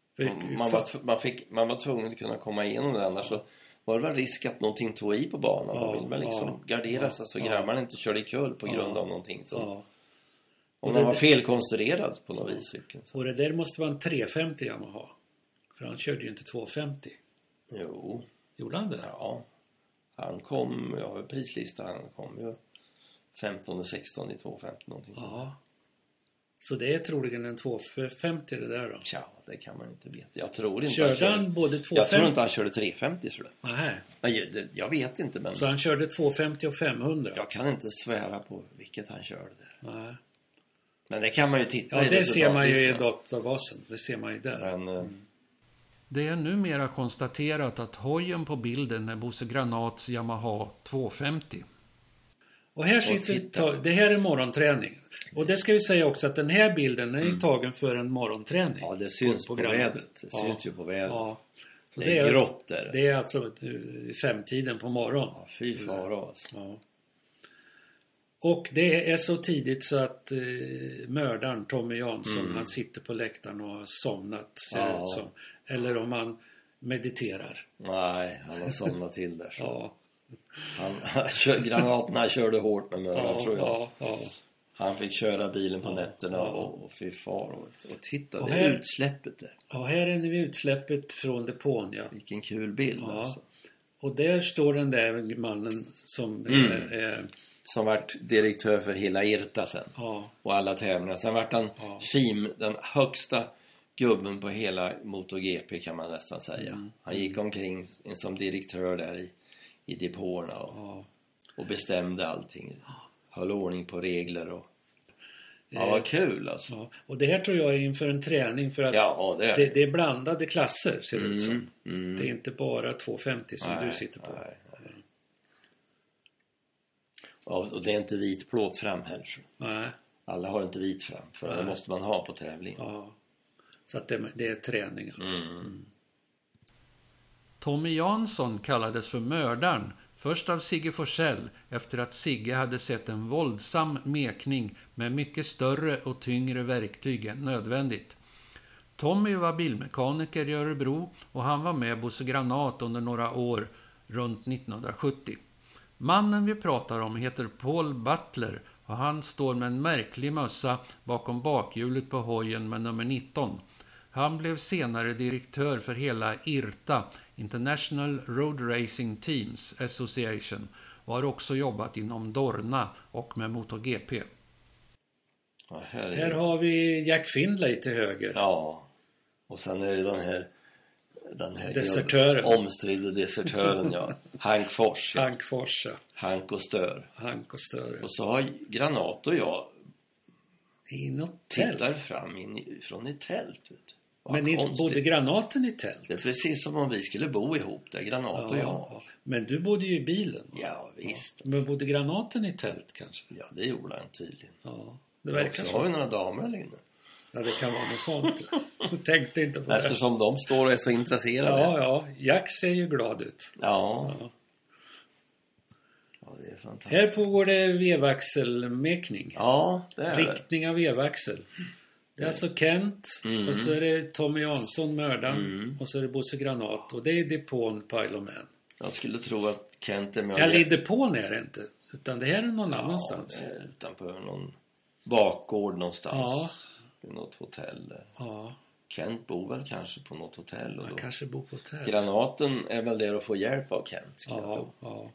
Man var tvungen att kunna komma igenom det, annars så var det väl risk att någonting tog i på banan. Man vill väl liksom gardera sig så grabbarna inte körde i kull på grund av någonting som... Om den var felkonstruerad på något vis cykeln. Och det där måste vara en 350 Yamaha. För han körde ju inte 250. Jo. Gjorde han det? Ja. Han kom, jag har prislista, han kom ju 15 och 16 i 250 någonting sånt. Ja. Så det är troligen en 250 det där då? Ja, det kan man inte veta. Jag tror inte körde han både 250? Jag tror inte han körde 350 så det. Nej. Jag vet inte men... Så han körde 250 och 500? Jag kan inte svära på vilket han körde där. Nej. Men det kan man ju titta i. Ja, det ser man ju i databasen. Det ser man ju där. Men, Det är numera konstaterat att hojen på bilden är Bosse Granats Yamaha 250. Och här sitter... Det här är morgonträning. Och det ska vi säga också att den här bilden är tagen för en morgonträning. Ja, det syns på vädret. Det syns ju på vädret. Ja. Så det är grått där. Det är alltså 5-tiden på morgonen. Ja, fy fara alltså. Ja. Och det är så tidigt så att mördaren Tommy Jansson, han sitter på läktaren och har somnat, ser ut som. Eller om han mediterar. Nej, han har somnat till där. Så. Granaterna körde hårt med mördaren tror jag. Han fick köra bilen på nätterna och fy far. Och titta, och det är utsläppet där. Ja, här är det utsläppet från depån, ja. Vilken kul bild alltså. Och där står den där mannen som som vart direktör för hela IRTA sen. Ja. Och alla tävlingar. Sen vart han FIM, den högsta gubben på hela MotoGP kan man nästan säga. Han gick omkring som direktör där i depåerna och bestämde allting. Höll ordning på regler och... Ja, vad kul alltså. Ja. Och det här tror jag är inför en träning för att det är blandade klasser ser det ut som. Det är inte bara 250 som du sitter på. Nej. Och det är inte vit plåt fram heller. Nej. Alla har inte vit fram. För det måste man ha på tävling. Ja. Så att det är träning alltså. Tommy Jansson kallades för mördaren. Först av Sigge Forsell efter att Sigge hade sett en våldsam mekning med mycket större och tyngre verktyg än nödvändigt. Tommy var bilmekaniker i Örebro och han var med Bosse Granat under några år runt 1970. Mannen vi pratar om heter Paul Butler och han står med en märklig mössa bakom bakhjulet på hojen med nummer 19. Han blev senare direktör för hela IRTA, International Road Racing Teams Association, och har också jobbat inom Dorna och med MotoGP. Ja, här har vi Jack Findlay till höger. Ja, och sen är det den här desertören. Omstridde desertören, ja. Hank Fors. Ja. Hank Fors, ja. Hank och Stör. Hank och Stör, ja. Och så har Granat och jag i något tittar fram från ett tält, vet du. Men bodde Granaten i tält? Det är precis som om vi skulle bo ihop där, Granat och jag. Men du bodde ju i bilen. Ja, visst. Ja. Men bodde Granaten i tält kanske? Ja, det gjorde han tydligen. Ja, det verkar så. Har vi några damer eller inne? Ja, det kan vara något sånt. Jag tänkte inte på Eftersom de står och är så intresserade. Ja. Jack ser ju glad ut. Ja, det är fantastiskt. Här pågår det vevaxelmekning. Ja, det är riktning av vevaxel. Det är alltså Kent och så är det Tommy Jansson, mördaren, och så är det Bosse Granat och det är depån på Isle of Man. Jag skulle tro att Kent är med. Eller i depån är det inte, utan det här är någon annanstans. Det är utanför någon bakgård någonstans. Ja. I något hotell där. Ja. Kent bor väl kanske på något hotell. Han kanske bor på hotell. Granaten är väl där att få hjälp av Kent. Ja.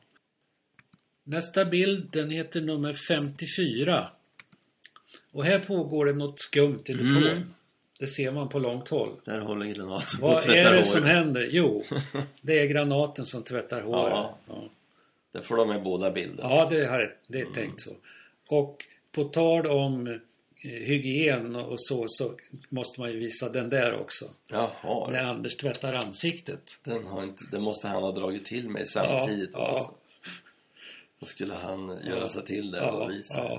Nästa bild, den heter nummer 54. Och här pågår det något skumt i depån. Det ser man på långt håll. Där håller Granaten på att tvätta håret. Vad är det som händer? Jo, det är Granaten som tvättar håret. Ja. Det får de med båda bilderna. Ja, det är tänkt så. Och på tal om hygien och så måste man ju visa den där också. Jaha. När Anders tvättar ansiktet. Den måste han ha dragit till med samtidigt. Ja. Då skulle han göra sig till det och visa.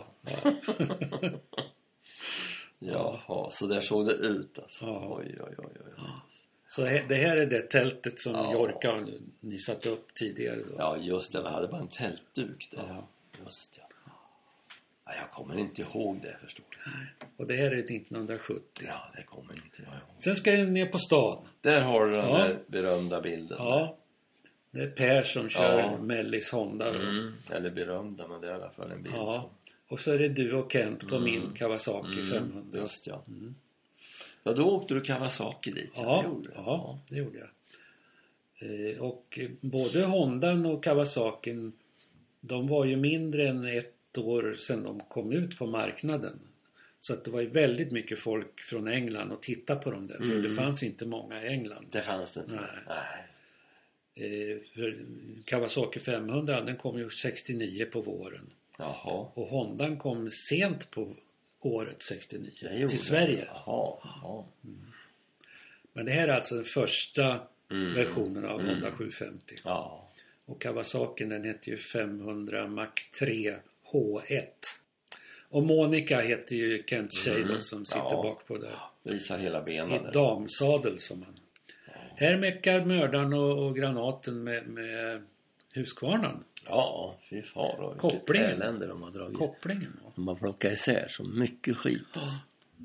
Jaha, så där såg det ut alltså. Oj. Så det här är det tältet som Jorka ni satt upp tidigare då? Ja, just det. Vi hade bara en tältduk där. Just ja. Jag kommer inte ihåg det, förstår du. Nej. Och det här är 1970. Ja, det kommer inte jag ihåg. Sen ska du ner på stan. Där har du den där berömda bilden. Ja. Det är Per som kör Mellis Honda. Eller berömda, men det är i alla fall en bild. Ja. Och så är det du och Kent på min Kawasaki 500. Just ja. Ja, då åkte du Kawasaki dit. Ja, det gjorde jag. Och både Hondan och Kawasakin, de var ju mindre än ett år sedan de kom ut på marknaden. Så att det var ju väldigt mycket folk från England och titta på dem där. För det fanns inte många i England. Det fanns det inte. Nej. För Kawasaki 500, den kom ju 69 på våren. Jaha. Och Hondan kom sent på året 69 till Sverige. Jaha. Men det här är alltså den första versionen av Honda 750. Ja. Och Kawasaki, den heter ju 500 Mach 3 H1. Och Monica heter ju Kent Shea då, som sitter bak på där. Visar hela benen. I damsadel som man. Här meckar mördaren och granaten med Husqvarnan. Ja, fy far. Kopplingen. Elände de har dragit. Kopplingen. De har plockat isär så mycket skit. Alltså.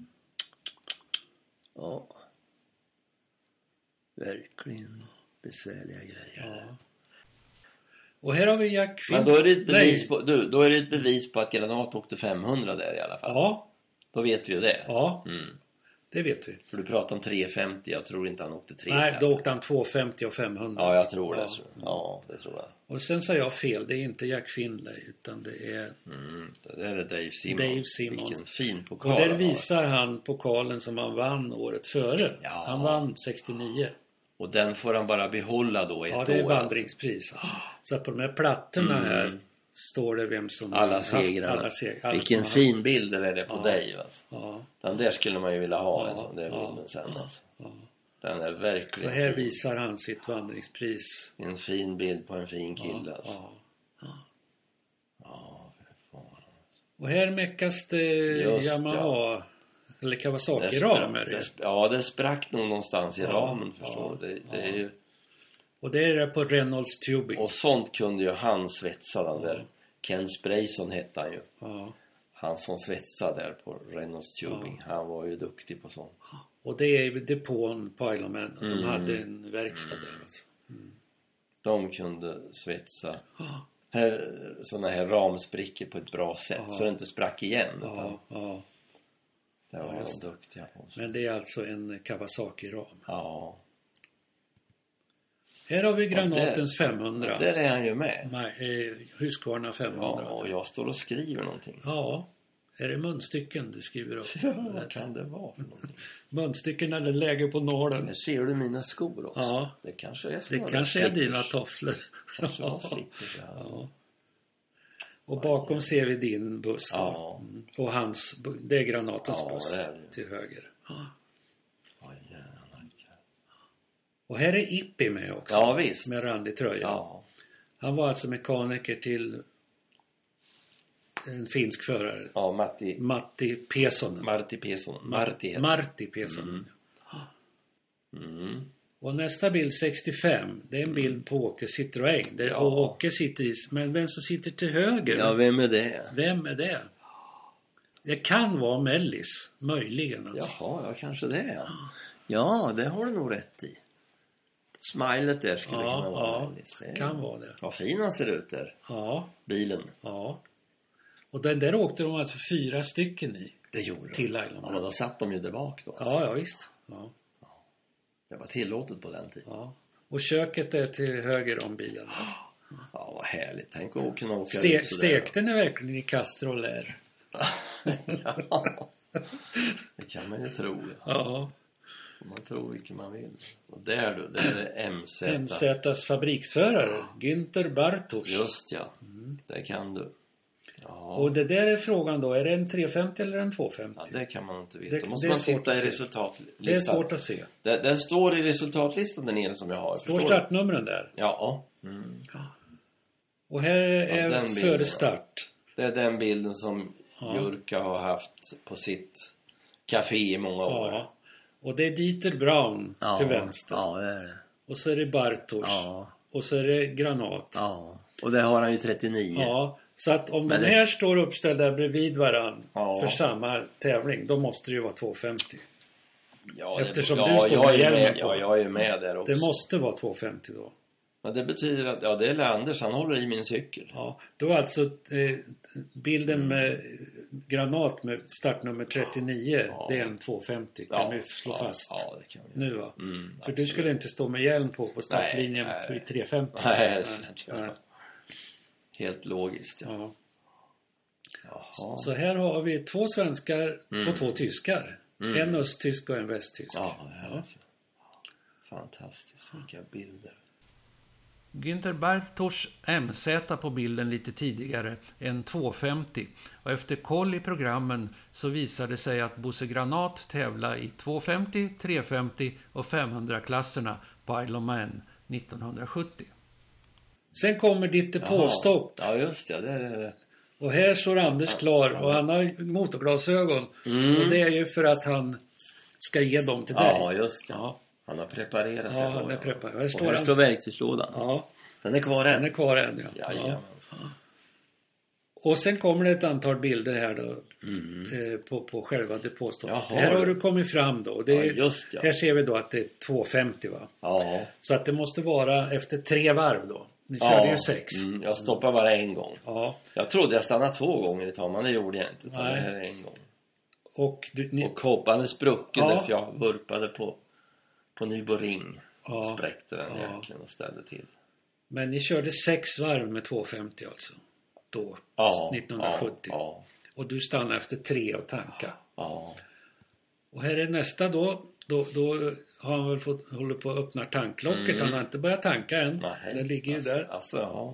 Ja. Verkligen besvärliga grejer. Ja. Och här har vi Jack Finn. Men då är det ett bevis på, då är det ett bevis på att Granat åkte 500 där i alla fall. Ja. Då vet vi ju det. Ja. Det vet vi. För du pratar om 350, jag tror inte han åkte 3. Nej, då åkte han 250 och 500. Ja, jag tror det. Så. Ja, det tror jag. Och sen sa jag fel, det är inte Jack Finlay utan det är... det är Dave Simmons. Dave Simmons. Vilken fin pokal. Och där visar han pokalen som han vann året före. Ja. Han vann 69. Och den får han bara behålla då ett år. Ja, det är vandringspris. Alltså. Så på de här plattorna här står det vem som... Alla segrar. Vilken fin bild är det på dig. Alltså. Ja. Den där skulle man ju vilja ha. Alltså. Det är bilden sen. Alltså. Den är verkligen... Så här visar han sitt vandringspris. En fin bild på en fin kille. Alltså. Och här meckas det Yamaha... Eller Kawasaki-ram är det. Ja, det sprack nog någonstans i ramen, förstår du. Det är ju... Och det är det på Reynolds Tubing. Och sånt kunde ju han svetsa den där. Ken Sprayson hette han ju. Han som svetsade där på Reynolds Tubing. Han var ju duktig på sånt. Och det är depån på Isle of Man. Att de hade en verkstad där alltså. De kunde svetsa såna här ramsprickor på ett bra sätt. Så det inte sprack igen. Det var de duktiga på. Men det är alltså en Kawasaki-ram. Ja. Här har vi Granatens 500. Där är han ju med. Husqvarna 500. Ja, och jag står och skriver någonting. Ja. Är det munstycken du skriver upp? Ja, vad kan det vara för någonting? Munstycken är det läge på nålen. Men ser du mina skor också? Ja. Det kanske är dina tofflor. Ja. Och bakom ser vi din buss då. Och hans, det är Granatens buss till höger. Och här är Ippi med också. Ja, visst. Med randig tröja. Ja. Han var alltså mekaniker till en finsk förare. Ja, Matti Pesonen. Martti Pesonen. Och nästa bild 65. Det är en bild på Åke Citroën. Där Åke sitter i. Men vem som sitter till höger? Ja, vem är det? Vem är det? Det kan vara Mellis. Möjligen alltså. Jaha, kanske det. Ja, det har du nog rätt i. Smilet där skulle kunna vara Mellis. Kan vara det. Vad fin han ser ut där. Ja. Bilen. Ja. Och den där åkte de alltså 4 stycken i. Det gjorde de. Till Island. Ja, men då satt de ju där bak då. Alltså. Ja, visst. Ja. Det var tillåtet på den tiden. Ja. Och köket är till höger om bilen. Ja, vad härligt. Tänk att kunna åka Stekten är verkligen i Castrolär. Ja. Det kan man ju tro. Ja. Man tror vilken man vill. Och där är MZ:s fabriksförare Günther Bartosz. Just ja. Det kan du. Ja. Och det där är frågan då, är det en 350 eller en 250? Ja, det kan man inte veta. Det måste man titta i resultatlistan. Det är svårt att se. Den står i resultatlistan där nere som jag har. Står startnumren där? Ja. Och här är före start. Det är den bilden som Jurka har haft på sitt café i många år. Ja. Och det är Dieter Braun till vänster. Ja, det är det. Och så är det Bartosz. Ja. Och så är det Granat. Ja. Och det har han ju 39. Ja. Så att om den här står uppställda bredvid varann för samma tävling, då måste det ju vara 250. Ja, eftersom du står med hjälmen på. Ja, jag är med där också. Det måste vara 250 då. Men det betyder att, det är Anders, han håller i min cykel. Ja, då alltså bilden med Granat med startnummer 39, det är en 250, kan vi slå fast. Ja, det kan vi. Nu va? För du skulle inte stå med hjälm på startlinjen för 350. Nej. Helt logiskt. Ja. Så här har vi 2 svenskar och 2 tyskar. En östtysk och en västtysk. Ja, det är fantastiskt. Vilka bilder. Günther Bartosz MZ på bilden lite tidigare än 250 och efter koll i programmen så visade det sig att Bosse Granat tävla i 250, 350 och 500-klasserna på Isle of Man 1970. Sen kommer ditt depåstopp. Ja, just det. Det är det. Och här står Anders klar och han har motorglasögon. Och det är ju för att han ska ge dem till dig. Ja, just det. Ja. Han har preparerat sig. Ja, han är preparerad. Här står verktygslådan. Ja. Den är kvar än. Den är kvar än, ja. Och sen kommer det ett antal bilder här då på själva depåstoppet. Här har du kommit fram då. Det är, just det. Här ser vi då att det är 250 va? Ja. Så att det måste vara efter 3 varv då. Ni körde ju 6. Jag stoppar bara en gång. Ja. Jag trodde jag stannade 2 gånger i tal, men det gjorde jag inte. Det här är en gång. Och koppan är sprucken därför jag vurpade på Nybo Ring. Spräckte den jäklen och ställde till. Men ni körde 6 varv med 250 alltså. Då, 1970. Ja. Och du stannade efter 3 och tanka. Ja. Och här är nästa då har han väl håller på att öppna tanklocket. Han har inte börjat tanka än. Nej, den ligger ju där. Alltså,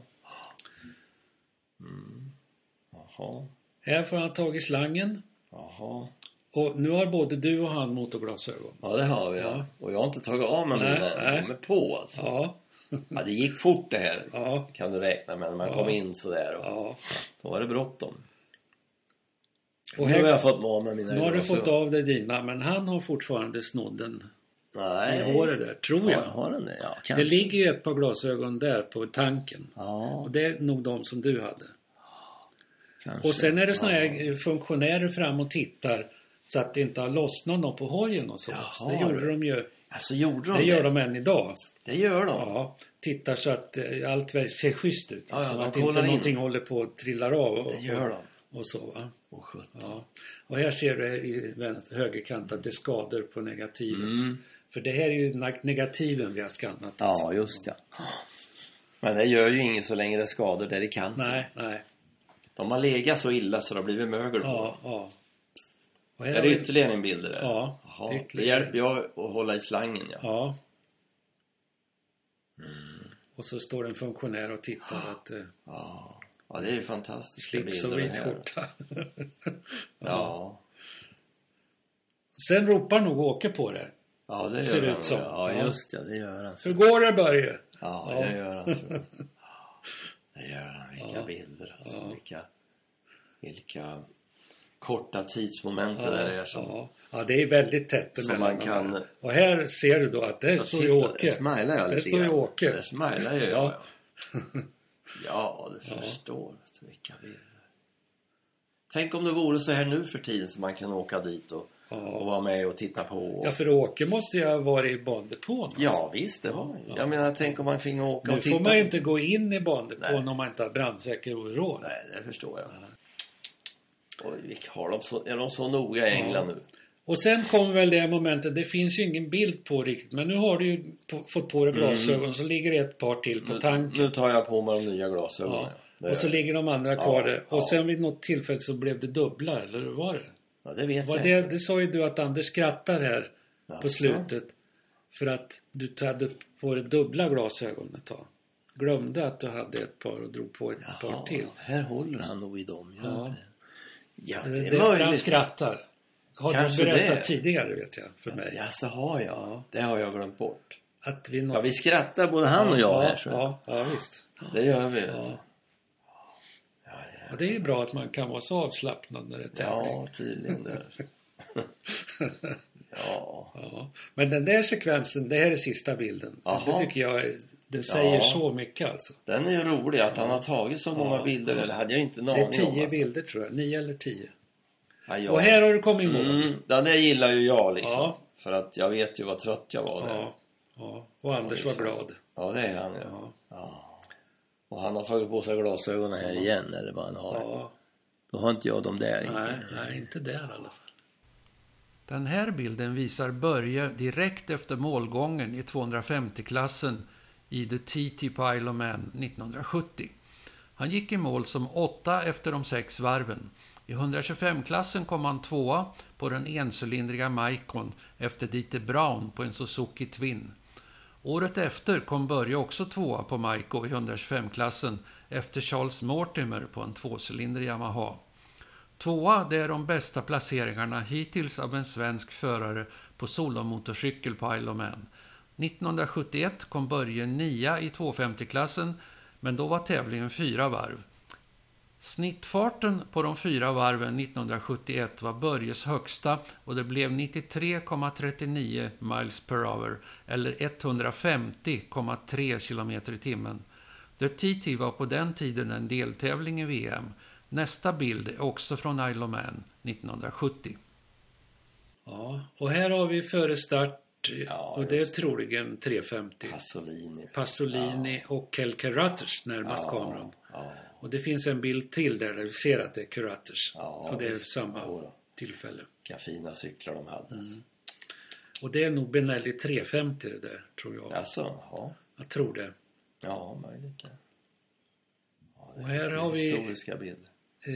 Jaha. Här får han tag i slangen. Jaha. Och nu har både du och han motorglasögon. Ja, det har vi. Ja. Och jag har inte tagit av mig mina. De är på alltså. Ja. Ja, det gick fort det här. Ja. Kan du räkna med när man kom in så där. Då var det bråttom. Och här, nu har jag fått av med mina. Nu har du fått av dig dina, men han har fortfarande snodden. Nej. I håret där, tror jag. Har den det? Ja, det ligger ju ett par glasögon där på tanken. Ja. Och det är nog de som du hade. Kanske. Och sen är det såna här funktionärer fram och tittar så att det inte har lossnat någon på hojen och så. Så det gjorde de ju. Alltså gjorde de det? Gör de än idag. Det gör de? Ja. Tittar så att allt ser schysst ut. Ja, så att inte någonting håller på att trillar av. Det gör de. Och så va. Ja. Och här ser du i högerkant att det är skador på negativet. För det här är ju negativen vi har skannat. Ja, just det. Men det gör ju inget så länge det är skador där i kanten. Nej. De har legat så illa så det har blivit mögel på. Ja. Och här är det ytterligare en bild där? Ja. Det hjälper jag att hålla i slangen, ja. Och så står en funktionär och tittar att... Ja, det är ju fantastiskt. Slips och vit skjorta. Ja. Sen ropar nog Åke på det. Ja, det ser gör han. Ut som. Ja, just det. Det gör han. Hur går det, Börje? Ja, det gör han. Det gör han. Vilka bilder. Alltså. Vilka korta tidsmoment det där är som... Ja, det är väldigt tätt som man kan... Och här ser du då att där står ju Åke. Det smilar jag lite. Där står ju Åke. Det smilar ju jag. Ja, du förstår. Vilka bilder. Tänk om det vore så här nu för tiden så man kan åka dit och vara med och titta på. Ja, för Åke måste ju ha varit i bandepån. Alltså. Ja, visst det var ju. Jag menar, tänk om man fick åka nu och titta. Nu får man ju inte gå in i bandepån om man inte har brandsäker overall. Nej, det förstår jag. Oj, är de så noga i England nu? Och sen kommer väl det momentet, det finns ju ingen bild på riktigt, men nu har du ju fått på dig glasögon, så ligger det ett par till på tanken. Nu tar jag på mig de nya glasögonen. Ja. Och så ligger de andra kvar där. Och sen vid något tillfälle så blev det dubbla, eller hur var det? Ja, det vet jag. Det sa ju du att Anders skrattar här på slutet. För att du hade på dig dubbla glasögon ett tag. Glömde att du hade ett par och drog på ett par till. Här håller han nog i dem. Ja, det är för han skrattar. Har kanske du berättat tidigare, vet jag, för mig? Ja, så har jag. Ja. Det har jag glömt bort. Att vi vi skrattar både han och jag här. Så. Ja, visst. Det gör vi. Och det är ju bra att man kan vara så avslappnad när det är tävling. Ja, tydligen där. Ja. Men den där sekvensen, det här är sista bilden. Aha. Det tycker jag, det säger så mycket alltså. Den är ju rolig att han har tagit så många bilder. Eller hade jag inte någon aning om. Det är 10 bilder tror jag, 9 eller 10. Ja. Och här har du kommit i mål. Det gillar ju jag liksom. Ja. För att jag vet ju vad trött jag var där. Ja. Och Anders var glad. Ja, det är han ja. Och han har tagit på sig glasögonen här igen, eller vad han har. Ja. Då har inte jag dem där. Nej, inte där i alla fall. Den här bilden visar Börje direkt efter målgången i 250-klassen i The TT på Isle of Man 1970. Han gick i mål som 8 efter de 6 varven. I 125-klassen kom han 2 på den encylindriga Maicon efter Dieter Braun på en Suzuki Twin. Året efter kom Börje också 2 på Maiko i 125-klassen efter Charles Mortimer på en 2-cylindrig Yamaha. 2 det är de bästa placeringarna hittills av en svensk förare på solomotorcykel på Isle of Man. 1971 kom Börje 9 i 250-klassen, men då var tävlingen 4 varv. Snittfarten på de 4 varven 1971 var Börjes högsta och det blev 93,39 miles per hour eller 150,3 km i timmen. The TT var på den tiden en deltävling i VM. Nästa bild är också från Isle of Man 1970. Ja, och här har vi före start och det är troligen 350. Pasolini och Kel Carruthers närmast kameran. Ja. Och det finns en bild till där vi ser att det är Carruthers. Ja, och det är samma tillfälle. Vilka fina cyklar de hade. Och det är nog Benelli 350 det där, tror jag. Alltså, ja. Jag tror det. Ja, möjligt. Ja, och här har vi historiska bilder.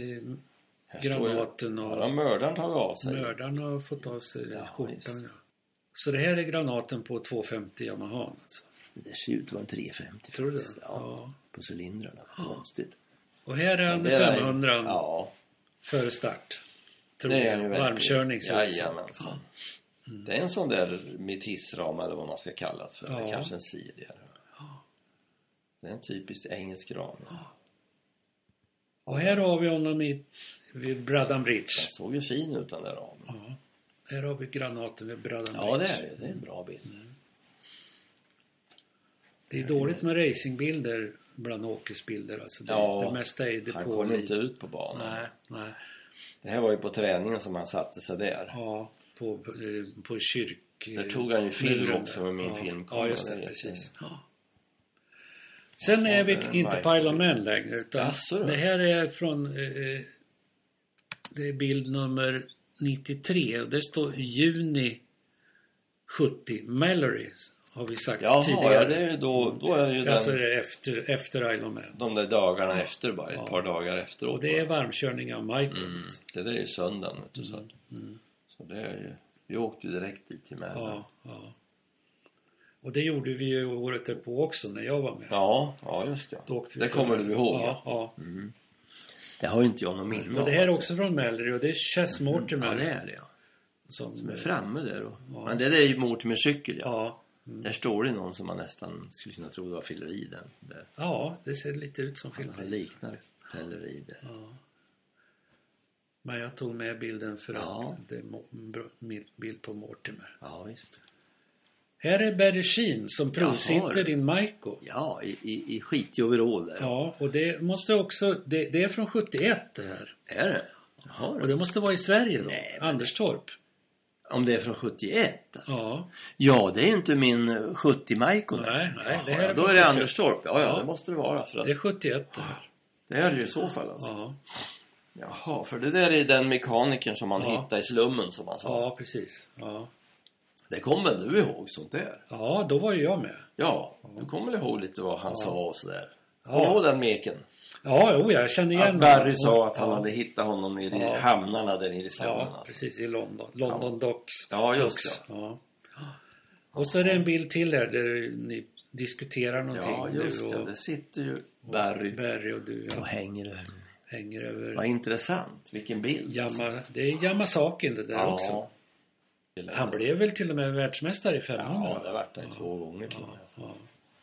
Granaten och... Ja, mördaren tagit av sig. Mördaren har fått av sig skjortan, Så det här är granaten på 250 Yamaha alltså. Det där ser ut att vara en 350. Tror du? Ja. På cylindrarna. Konstigt. Och här är han med 500 före start. Tror det är en varmkörning. Jajamensan. Det är en sån där metissram eller vad man ska kalla det för. Det är kanske en Sidier. Det är en typisk engelsk ram. Och här har vi honom vid Bradham Bridge. Den såg ju fin ut den där ramen. Ja. Här har vi granaten vid Bradham Bridge. Ja, det är en bra bild. Det är dåligt med racingbilder bland åkesbilder. Alltså det mesta är det han kom inte ut på banan. Nej. Det här var ju på träningen som han satte sig där. Ja, på kyrk... Där tog han ju film också med min filmkamera. Ja, just det, precis. Ja. Sen är vi inte på Isle of Man längre, utan det här är från det är bild nummer 93 och det står juni 70 Mallory har vi sagt tidigare. Ja, det är då är det ju alltså det är efter Isle of Man. De där dagarna efter bara, ett par dagar efteråt. Och det är varmkörning av Michael. Det där är ju söndagen, vet du, så det är ju, vi åkte ju direkt dit till Mallory. Ja. Och det gjorde vi ju året därpå också när jag var med. Ja, just det. Det kommer du ihåg. Ja. Det har ju inte jag någon minne. Och det här är också från Mallory och det är Chess Mortimer. Ja, det är det, som är framme där då. Men det är ju Mortimer cykel, Där står det någon som man nästan skulle kunna tro det var fylleri där. Ja, det ser lite ut som fylleri. Det liknar fylleri där. Ja. Men jag tog med bilden för att det är en bild på Mortimer. Ja, visst. Här är Barry Sheen som provsitter din Maiko. Ja, i skitig overall där. Ja, och det måste också... Det är från 71 det här. Är det? Jaha. Och det måste vara i Sverige då. Nej, Anderstorp. Om det är från 71 alltså. Ja. Ja, det är inte min 70 Maiko. Nej, det här är då är det Anderstorp. Ja, det måste det vara. För att... Det är 71 det här. Det är det ju i så fall alltså. Ja. Jaha, för det där är den mekanikern som man hittar i slummen som man sa. Ja, precis. Ja. Det kommer väl du ihåg sånt där? Ja, då var ju jag med. Ja, du kommer ihåg lite vad han sa och sådär. Kommer du ihåg den meken? Ja, jag känner igen honom. Barry sa att han hade hittat honom i hamnarna där nere i slummen. Ja, alltså. Precis, i London Docks. Ja, just det. Ja. Och så är det en bild till här där ni diskuterar någonting. Ja, just det. Det sitter ju Barry och du. Och hänger över. Vad intressant, vilken bild. Det är Yamasakin det där också. Han blev väl till och med världsmästare i 500. Ja, det har varit det 2 gånger till och med.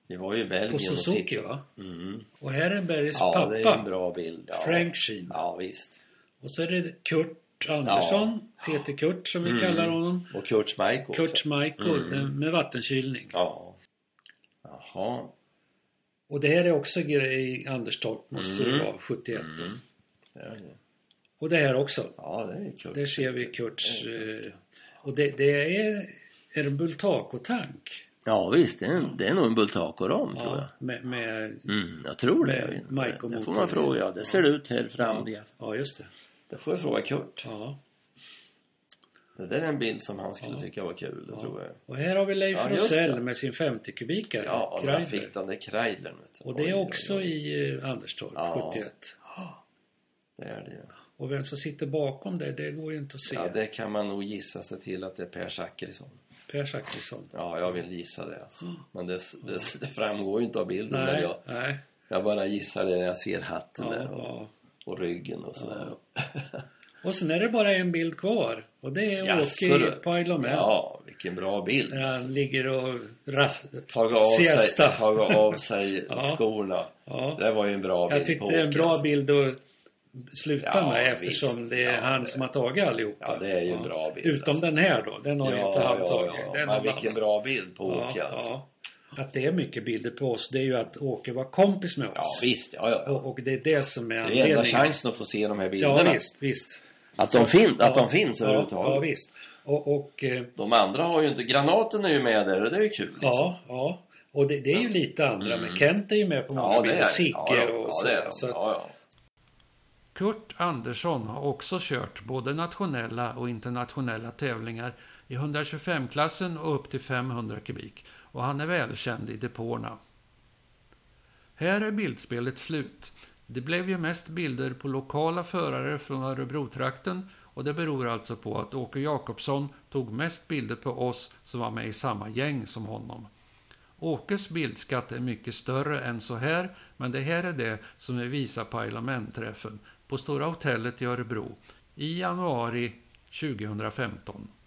Vi var ju i Belgien. På Suzuki, va? Och här är Bergs pappa. Ja, det är en bra bild. Ja. Frank Sheen. Ja, visst. Och så är det Kurt Andersson, TT Kurt som vi kallar honom. Och Kurt Schmeich också. Kurt Schmeich med vattenkylning. Ja. Jaha. Och det här är också i Anderstorp, måste det vara, 71. Det är det. Och det här också. Ja, det är Kurt. Där ser vi Kurts... och det är en Bultaco-tank. Ja, visst. Det är nog en Bultaco-ram, tror jag. Jag tror det. Det får man fråga. Det ser ut här framme. Ja, just det. Det får jag fråga Kurt. Ja. Det där är en bild som han skulle tycka var kul, det tror jag. Och här har vi Leif Rosell med sin 50-kubikare. Ja, där fick den där Kreidlern. Och det är också i Anderstorp, 71. Det är det ju. Och vem som sitter bakom det går ju inte att se. Ja, det kan man nog gissa sig till att det är Per Zackrisson. Per Zackrisson. Ja, jag vill gissa det alltså. Men det framgår ju inte av bilden. Nej. Jag bara gissar det när jag ser hatten där och ryggen och sådär. Och sen är det bara en bild kvar. Och det är Åke på Isle of Man. Ja, vilken bra bild. När han ligger och tagit av sig skorna. Ja. Det var ju en bra bild. Jag tyckte det är en bra bild att sluta med, eftersom det är han som har tagit allihopa. Ja, det är ju en bra bild. Utom den här då. Den har ju inte han tagit. Men vilken bra bild på Åke alltså. Att det är mycket bilder på oss, det är ju att Åke var kompis med oss. Ja, visst. Ja. Och det är det som är anledningen. Det är enda chansen att få se de här bilderna. Ja, visst. Att de finns överhuvudtaget. Ja, visst. Och de andra har ju inte... Granaten är ju med där, och det är ju kul. Liksom. Ja. Och det är ju lite andra. Men Kent är ju med på många bilder. Sigge och så. Ja. Kurt Andersson har också kört både nationella och internationella tävlingar i 125-klassen och upp till 500 kubik. Och han är välkänd i depåerna. Här är bildspelet slut. Det blev ju mest bilder på lokala förare från Örebro-trakten, och det beror alltså på att Åke Jakobsson tog mest bilder på oss som var med i samma gäng som honom. Åkes bildskatt är mycket större än så här, men det här är det som vi visar på Isle of Man-träffen på Stora hotellet i Örebro i januari 2015.